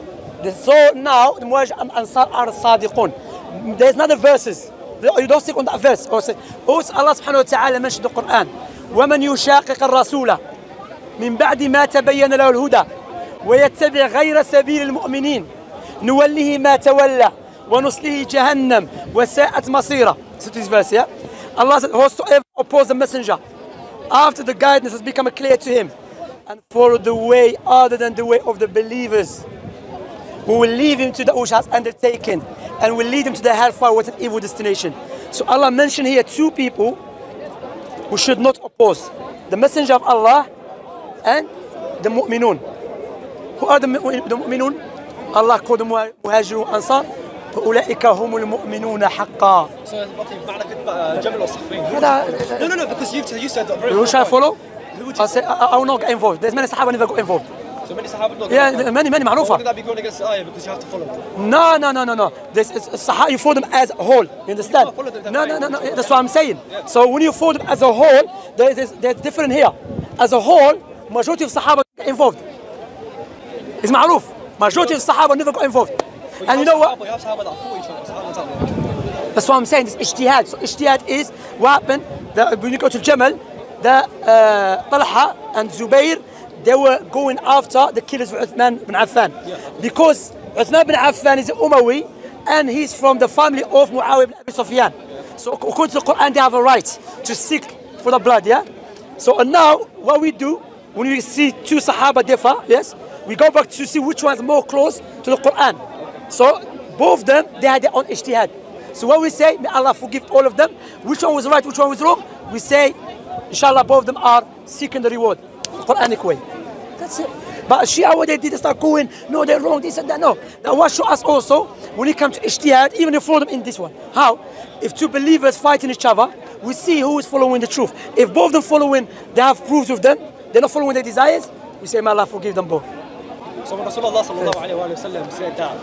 So now the muhajir and ansar are sadiqun. There's not the verses. You don't stick on that verse. Or say, also Allah subhanahu wa ta'ala mentioned the Quran. وَمَنْ يُشَاقِقَ الرَّسُولَ من بعد ما تبين له الهدى ويتبع غير سبيل المؤمنين نوله ما تولى ونصله جهنم وساءت مصيره. So this verse, yeah? Allah said, whosoever oppose the messenger after the guidance has become clear to him and follow the way other than the way of the believers, we will leave him to the which has undertaken and will lead him to the hellfire with an evil destination. So Allah mentioned here two people who should not oppose: the messenger of Allah and the mu'minun. Who are the, mu'min- the mu'minun? Allah called them muhajirun ansar. فأولئك هم المؤمنون حقا. So, okay, معنى كده جمل وصفين. هذا- No, no, no, because you, you said that. Who should I follow? Who would you I say I, I will not get involved. There's many Sahaba never got involved. So many Sahaba not. Yeah, many many Why معروفة. would that be going against the ayah because you have to follow them? No, no, no, no, no. This is Sahaba. You follow them as a whole. You understand? follow them No, no, no, no. That's what I'm saying. So when you follow them as a whole, there is there's different here. As a whole, majority of Sahaba get involved. It's معروف. Majority of Sahaba never got involved. And you know what? You have Sahaba that fought each other. Sahaba that- That's what I'm saying. It's ijtihad. So ijtihad is what happened. The, when you go to Jamal, the uh, Talha and Zubair, they were going after the killers of Uthman bin Affan. Because Uthman bin Affan is Umawi and he's from the family of Muawiyah bin Abi Sufyan. So according to the Quran, they have a right to seek for the blood, yeah? So and now, what we do, when we see two Sahaba differ, yes, we go back to see which one is more close to the Quran. So both of them, they had their own ijtihad. So what we say, may Allah forgive all of them. Which one was right, which one was wrong? We say, inshallah, both of them are seeking the reward, the Quranic way. That's it. But Shia, what they did, they start going, no, they're wrong, this and that. No. That was show us also, when it comes to ijtihad, even if you follow them in this one. How? If two believers fighting each other, we see who is following the truth. If both of them following, they have proofs of them, they're not following their desires, we say, may Allah forgive them both. So when Rasulullah sallallahu alayhi wa sallam said that,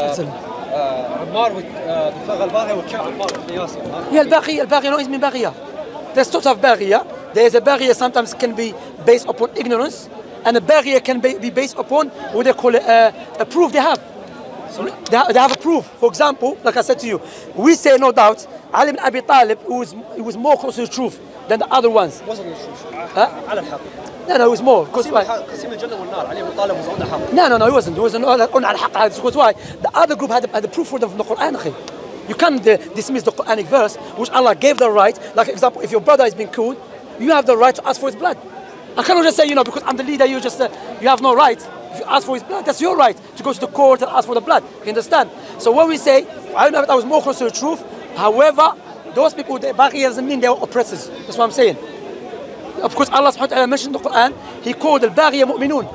uh, Ammar would defend al-Baghiya would kill Ammar ibn Yasir. Yeah, al-Baghiya, al-Baghiya no is min Baghiya. There's sort of Baghiya. There is a Baghiya sometimes can be based upon ignorance, and a Baghiya can be, be based upon what they call it, uh, a proof they have. They have, they have a proof. For example, like I said to you, we say no doubt, Ali ibn Abi Talib was, he was more close to the truth than the other ones. Wasn't the truth. Huh? على الحق. No, no, it was more. Because why? قسيم الجنة والنار. علي بن طالب was on the حق. No, no, no, he wasn't. He wasn't on على الحق. Because why? The other group had, had the proof for them from the Quran. أخي. You can't uh, dismiss the Quranic verse, which Allah gave the right. Like, for example, if your brother has been killed, you have the right to ask for his blood. I cannot just say, you know, because I'm the leader, you just uh, you have no right. If you ask for his blood, that's your right to go to the court and ask for the blood. You understand? So when we say, I don't know if that was more close to the truth. However, those people, the Baghiya doesn't mean they were oppressors. That's what I'm saying. Of course, Allah subhanahu wa ta'ala mentioned in the Quran, He called the Baghiya mu'minun.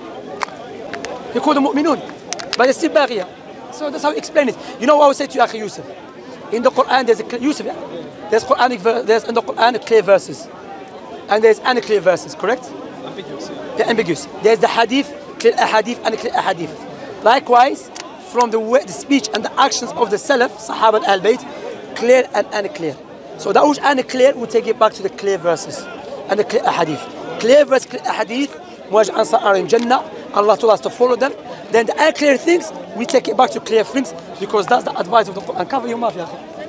He called them mu'minun. But they're still Baghiya. So that's how He explained it. You know what I would say to you, Akhi Yusuf? In the Quran, there's a Yusuf, yeah? There's Quranic, there's in the Quran clear verses. And there's unclear verses, correct? Ambiguous. Yeah, ambiguous. There's the hadith, clear ahadith, and clear ahadith. Likewise, from the way, the speech and the actions of the Salaf, Sahaba and Al-Bayt, clear and unclear. So that which unclear, we take it back to the clear verses and the clear ahadith. Clear verse, clear ahadith, Muaj Ansar are in Jannah. Allah told us to follow them. Then the unclear things, we take it back to clear things because that's the advice of the Quran. Cover your mouth, ya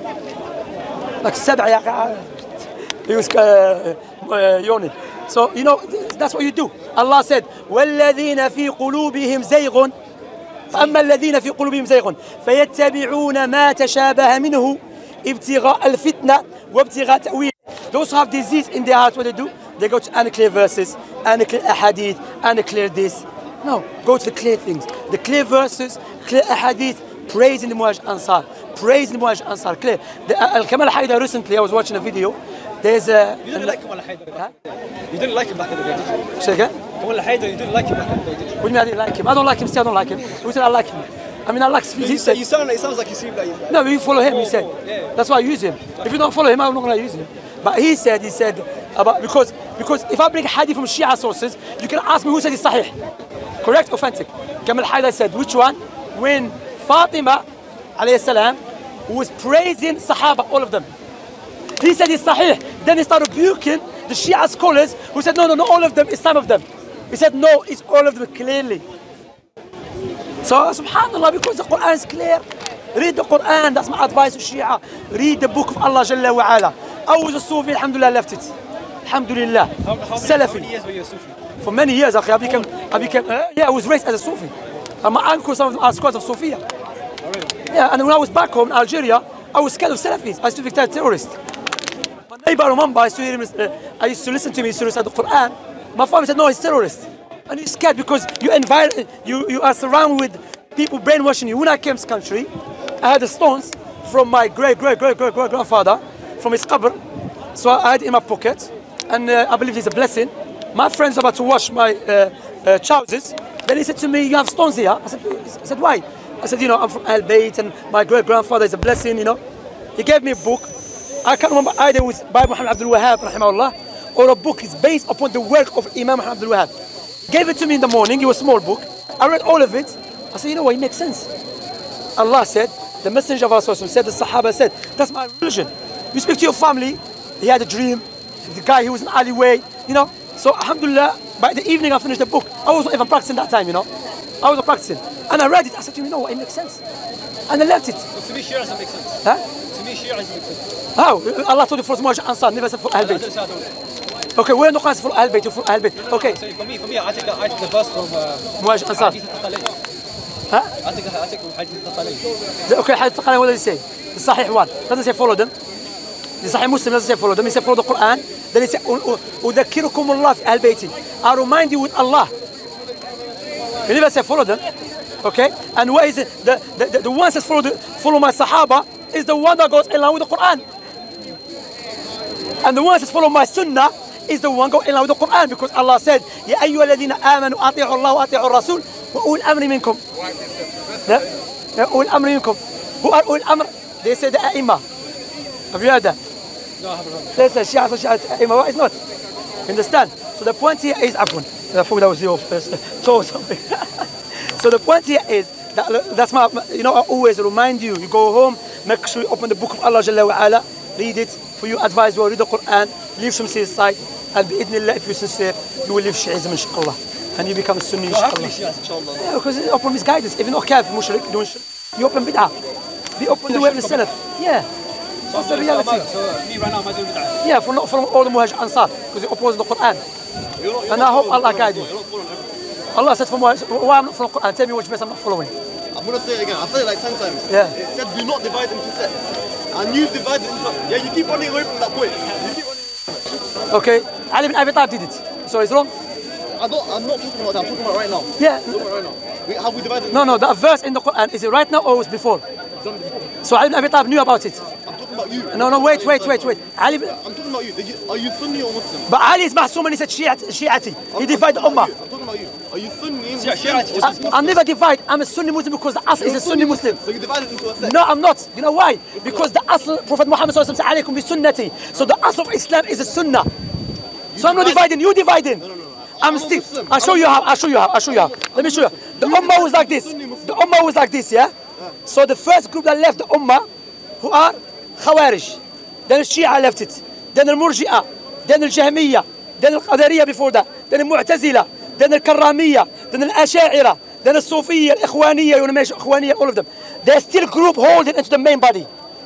akhi. Like sab'a, ya akhi. He was uh, uh, yawning. So, you know, that's what you do. Allah said, وَالَّذِينَ فِي قُلُوبِهِمْ زَيْغٌ فَأَمَّا الَّذِينَ فِي قُلُوبِهِمْ زَيْغٌ فَيَتَّبِعُونَ مَا تَشَابَهَ مِنْهُ ابْتِغَاءَ الْفِتْنَةِ وَابْتِغَاءَ تَأْوِيلِهِ. Those who have disease in their heart, what they do? They go to unclear verses, unclear ahadith, unclear this. No, go to the clear things. The clear verses, clear ahadith, praise in the Muaj Ansar. Praise in the Muaj Ansar, clear. The, uh, Al-Kamal Haidar recently, I was watching a video. There's a... You didn't like Kamal Haidar. Huh? You didn't like him back in the day, did you? Say again? Kamal Haidar, you didn't like him back in the day, did you? What do you mean I didn't like him? I don't like him, still I don't like him. Who said I like him? I mean, I like his You, said, you sound like, it sounds like you seem like you no, you follow him, he Oh, said. oh, yeah. That's why I use him. If you don't follow him, I'm not going to use him. But he said, he said, about, because, because if I bring hadith from Shia sources, you can ask me who said it's sahih. Correct? Authentic. Kamal Haidar said, which one? When Fatima, alayhi salam, was praising Sahaba, all of them. He said it's sahih. Then he started rebuking the Shia scholars who said, no, no, not all of them, it's some of them. He said, no, it's all of them clearly. So, subhanAllah, because the Quran is clear, read the Quran, that's my advice to Shia. Read the book of Allah Jalla wa Ala. I was a Sufi, alhamdulillah, left it. Alhamdulillah. How, how, many, Salafi. how many years were you a Sufi? For many years, I became, I became, uh, yeah, I was raised as a Sufi. And my uncle, some of them are squads of Sufia. Oh, really? Yeah, and when I was back home in Algeria, I was scared of Salafis. I used to be a terrorist. My neighbor, remember, I used to, hear him, uh, I used to listen to him, he used to recite the Quran. My father said, no, he's a terrorist. And he's scared because you, invite, you, you are surrounded with people brainwashing you. When I came to this country, I had the stones from my great, great, great, great, great grandfather, from his qabr. So I had it in my pocket, and uh, I believe it's a blessing. My friend's about to wash my uh, uh, trousers. Then he said to me, you have stones here? I said, I said, why? I said, you know, I'm from Al Bayt, and my great grandfather is a blessing, you know. He gave me a book. I can't remember either it was by Muhammad Abdul Wahab, rahimahullah, or a book is based upon the work of Imam Muhammad Abdul Wahab. Gave it to me in the morning. It was a small book. I read all of it. I said, you know what? It makes sense. Allah said, the Messenger of Allah said, the Sahaba said, that's my religion. You speak to your family. He had a dream. The guy, he was in an alleyway, you know. So, alhamdulillah, by the evening I finished the book. I wasn't even practicing that time, you know. I wasn't practicing. And I read it. I said to him, you know what? It makes sense. And I left it. But to me, Shia doesn't make sense. Huh? To me, Shia doesn't make sense. How? Allah told you for Muaj Ansar, never said for Ahl I don't Bayt. say I don't. Okay, we're not going to for Ahl Bayt, for Ahl Bayt. Okay. So for me, for me, I take the, I take the verse from uh, Muaj Ansar. Hadith al-Thaqalayn. Huh? I take I take from Hadith al-Thaqalayn. Okay, Hadith al-Thaqalayn, what does it say? The Sahih one. Doesn't say follow them. The Sahih Muslim doesn't say follow them. He said follow the Quran. Then he said, أُذَكِّرُكُمُ اللَّهِ فِي أَهْلِ بَيْتِ. I remind you with Allah. He never said follow them. Okay? And what is it? The, the, the, the one says follow, the, follow my Sahaba is the one that goes in line with the Quran. And the one that says follow my Sunnah is the one go in line with the Quran because Allah said, يا أيها الذين آمنوا أطيعوا الله وأطيعوا الرسول وأولي الأمر منكم. لا أولي الأمر منكم. Who are أولي الأمر? They say the أئمة. Have you heard that? No, I haven't heard that. They say Shia, Shia, أئمة. Why it's not? Understand? So the point here is, Afwan, I thought that was your first toe or something. So the point here is, that, that's my, you know, I always remind you, you go home, make sure you open the book of Allah Jalla wa Ala, read it, for you advise you, read the Quran, leave some aside, and bi'idhnillah, if you're sincere, you will leave Shi'ism inshallah, and you become a Sunni inshallah. Yeah, because you open his guidance, even though kafir, mushrik, doing shirk, you open bid'ah, be open the way of the Salaf. Yeah, that's the reality. So me right now, am I doing bid'ah? Yeah, from, from all the Muhajir Ansar, because you oppose the Quran. And I hope Allah guide you. Allah said, why I'm not following the Quran? Tell me which verse I'm not following. I'm going to say it again. I've said it like ten times. Yeah. It said do not divide into sects. And you divide into... Yeah, you keep running away from that point. You keep running... Okay, Ali ibn Abi Talib did it. So it's wrong? I don't, I'm not talking about that. I'm talking about right now. Yeah. I'm talking about right now. We, have we divided... No, no, that verse in the Quran, is it right now or was before? So Ali ibn Abi Talib knew about it. I'm talking about you. No, no, wait, wait, wait, wait. Ali ibn... I'm talking about you. Did you. Are you Sunni or Muslim? But Ali is Mahsum and he said Shi'ati. Shi'ati. He divided the Ummah. I'm talking about you. Are you Sunni, Muslim, Shi'ati. or Muslim? I, I'm never divide. I'm a Sunni Muslim because the Asl is a Sunni Muslim. So you divided into a sect? No, I'm not. You know why? Because the Asl, Prophet Muhammad sallallahu alaihi wasallam said, alaykum bi sunnati. So the Asl of Islam is a Sunnah. So I'm not dividing. You dividing. No, no, no. I'm still. I'll show you how. I'll show you how. I'll show you how. Let me show you. The Ummah was like this. The Ummah was like this, yeah? So the first group that left the Ummah, who are Khawarij. Then the Shia left it. Then the Murji'ah. Then the Jahmiyyah. Then the Qadariyah before that. Then the Mu'tazila. Then the Karramiyah. Then the Asha'ira. Then the Sufiyya, the Ikhwaniyya, you want to mention Ikhwaniyya, all of them. They're still group holding into the main body.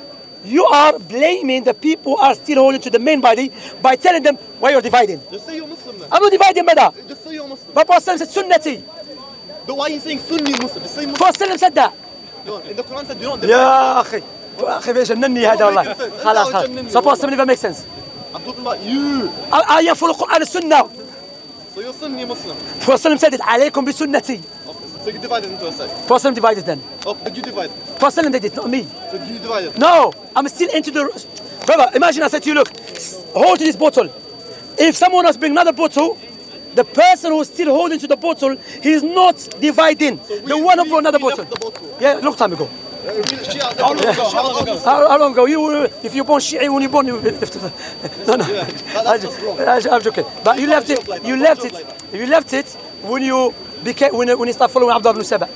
You are blaming the people who are still holding to the main body by telling them why you're dividing. Just say you're Muslim then. I'm not dividing, brother. Just say you're Muslim. But Prophet said Sunnati. But why are you saying Sunni Muslim? Just say Muslim. Prophet said that. No, in the Quran said do not divide. يا أخي أخي بيجنني هذا والله. خلاص خلاص. So Prophet never makes sense. I'm talking about you. I am full of Quran and Sunnah. So you're Sunni Muslim. Prophet said it. عليكم بسنتي. So you divided into a sect. Prophet divided then. Oh, did you divide? Prophet did it, not me. So you divided? No, I'm still into the... Brother, imagine I said to you, look, hold to this bottle. If someone else bring another bottle, the person who's still holding to the bottle, he's not dividing. So we, the one who we, brought another we bottle. left the bottle. Yeah, long time ago. How long ago? How long ago? How, how long ago? You, if you're born Shi'i, when you're born, you left it. No, no. Yeah, that, that's just wrong. I'm joking. But you left it. You left it. You left it when you became when when you start following Abdullah ibn Saba.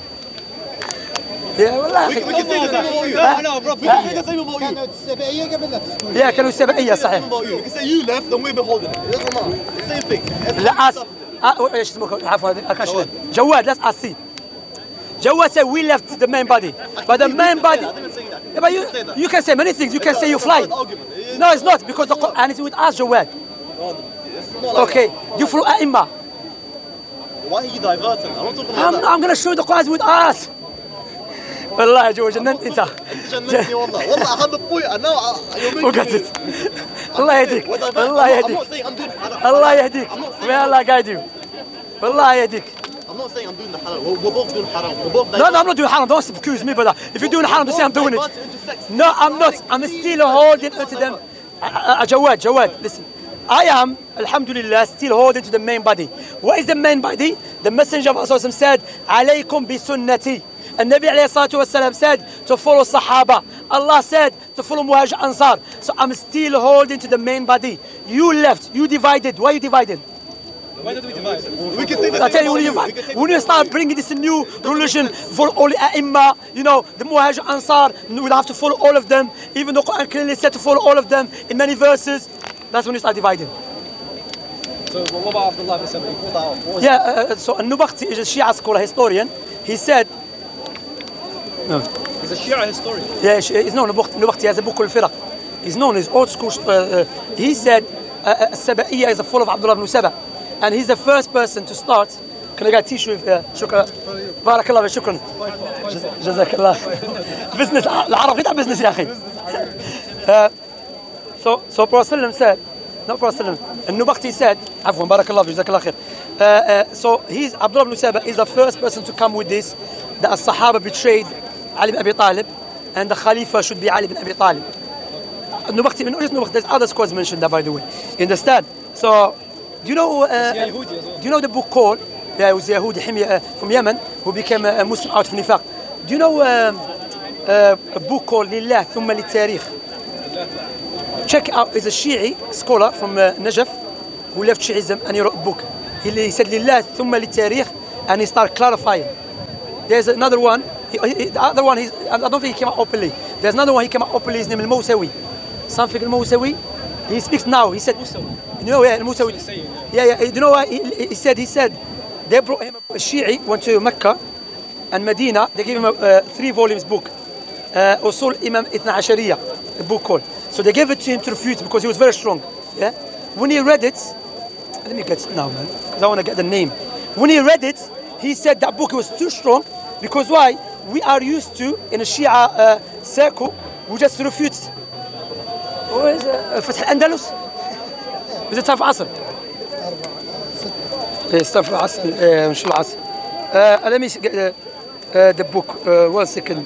Yeah, والله. We, we can say the same about you. No, no, bro. We can say the same about you. Yeah, كانوا سبعية Same صحيح. about you. We can say you left and we're beholding it. It doesn't matter. It's the same thing. لا أس آه، ايش اسمه عفوا هذا جواد let's ask see. Jawad said we left the main body, but the main body. Yeah, but you, you can say many things. You can say you fly. No, it's not because the Quran is with us, Jawad. Okay, you follow A'imma. Why are you diverting? I'm not talking about I'm, that. I'm gonna show you the Quran is with us. والله يا جواد جننت انت. جننتني والله. والله I had the point and now you're making Look at it. الله يهديك. الله I'm يهديك. not saying I'm doing halal. الله يهديك. May Allah guide you. والله يهديك. I'm not saying I'm doing the halal. We're, we're both doing haram. We're both No, no, I'm not doing haram. Don't accuse me, brother. If you're doing haram, don't say I'm doing it. No, I'm not. I'm still holding onto them. Uh, uh, Jawad, Jawad, listen. I am, alhamdulillah, still holding to the main body. What is the main body? The Messenger of Allah said, alaykum bi sunnati. And Nabi alayhi salatu wasalam said to follow Sahaba. Allah said to follow Muhajir Ansar. So I'm still holding to the main body. You left, you divided. Why are you divided? Why did we divide? We can say the I same tell you, about when you. you, We can say when you start bringing this new religion for all the A'imma, you know, the Muhajir Ansar, we'll have to follow all of them. Even though Quran clearly said to follow all of them in many verses, that's when you start dividing. So what about Abdullah ibn Saba? He pulled that out. What was Yeah, uh, so An-Nubakhti is a Shia scholar, historian. He said, it? He's a Shia historian. yeah, he's known, An-Nubakhti has a book called Firaq. He's known, he's old school. Uh, uh, he said, uh, Saba'iyya is full of Abdullah ibn Saba. And he's the first person to start. Can I get a tissue? شكرا. بارك الله فيك. شكرا. جزاك الله. Business. العرب قطع business يا أخي. So, so Prophet said, not Prophet, An-Nubakhti said, عفوا بارك الله فيك. جزاك الله خير. So he's Abdullah ibn Saba is the first person to come with this. That Sahaba betrayed Ali ibn Abi Talib, and the Khalifa should be Ali ibn Abi Talib. An-Nubakhti, there's other scholars mentioned that, by the way. You understand? So, do you know? Uh, do you know the book called? There was Yahudi Himya uh, from Yemen who became a Muslim out of Nifaq. Do you know um, uh, a book called Lillah Thumma Litarikh? Check it out. It's a Shi'i scholar from uh, Najaf who left Shi'ism and he wrote a book. He, he said Lillah Thumma Litarikh and he started clarifying. There's another one. He, he, the other one, he's, I don't think he came out openly. There's another one he came out openly. His name is Al-Mawsawi. Something Al-Mawsawi. He speaks now. He said, you know, yeah, Al-Mawsawi. Yeah, yeah. You know what? He, he said, he said, they brought him a Shi'i, went to Mecca and Medina. They gave him a uh, three volumes book, uh, Usul Imam Ithna Ashariya, a book called. So they gave it to him to refute because he was very strong. Yeah. When he read it, let me get it now, man, because I want to get the name. When he read it, he said that book was too strong because why? We are used to in a Shia uh, circle, we just refute. Where is uh, فتح الأندلس؟ is it time for عصر؟ It's time for عصر. مش العصر. Let me get uh, uh, the book. Uh, one second.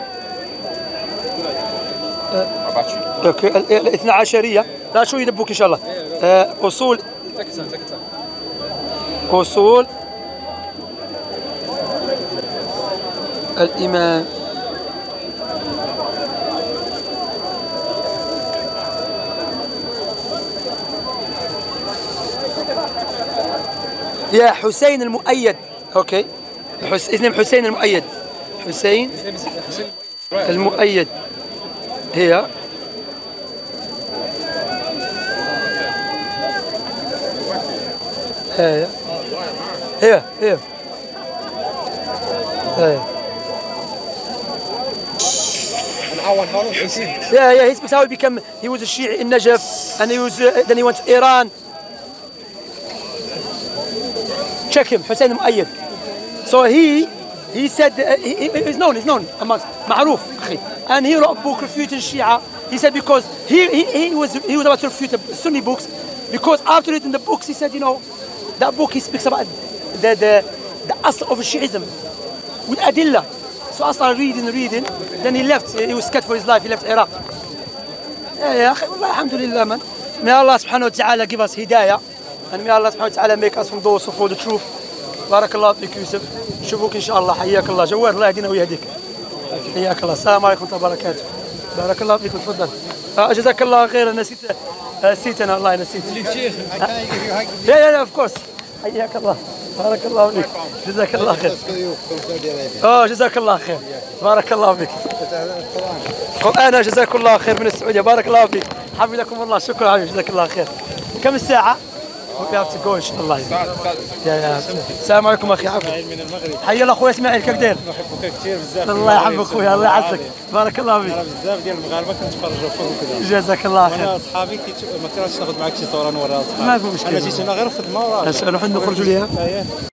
اوكي الاثنا عشرية. لا شو يدبوك إن شاء الله. uh, أصول أصول الإمام يا حسين المؤيد. اوكي حس... اسمه حسين المؤيد. حسين المؤيد هي هي هي هي هي Yeah, yeah, he speaks how he became, he was a Shi'i in Najaf and he was, uh, then he went to Iran. Check him, Hussein al-Mu'ayyid. So he, he said, uh, he, he's known, he's known amongst, معروف, and he wrote a book refuting Shia. He said because he, he, he, was, he was about to refute the Sunni books because after reading the books he said, you know, that book he speaks about the, the, the asl of Shi'ism with adilla. So I started reading, reading, then he left, he was scared for his life, he left Iraq. Yeah, yeah, والله alhamdulillah, man. May Allah subhanahu wa ta'ala give us hidayah, and may Allah subhanahu wa ta'ala make us from those who follow the truth. بارك الله فيك يوسف، نشوفوك إن شاء الله، حياك الله، جواد الله يهدينا ويهديك. حياك الله، السلام عليكم ورحمة الله وبركاته. بارك الله فيكم، تفضل. جزاك الله خير، نسيت نسيت أنا والله نسيت. يا يا اوف كورس. حياك الله. بارك الله فيك، جزاك الله خير. اه جزاك الله خير، بارك الله فيك. انا جزاك الله خير من السعوديه، بارك الله فيك، حفظكم الله، شكرا حبيبي، جزاك الله خير. كم الساعه؟ We have to go ان شاء الله. يا يا السلام عليكم اخي عفو. من المغرب. حي الله اخويا اسماعيل، كيف داير؟ نحبك كثير بزاف. الله يحفظك اخويا، الله يعزك، بارك الله فيك. بزاف ديال المغاربه كنتفرجوا فيك وكذا. جزاك الله خير. انا اصحابي ما كرهتش ناخذ معك شي صوره نوريها لاصحابي. ما في مشكل. انا جيت هنا غير خدمه وراه. نروحوا نخرجوا ليها.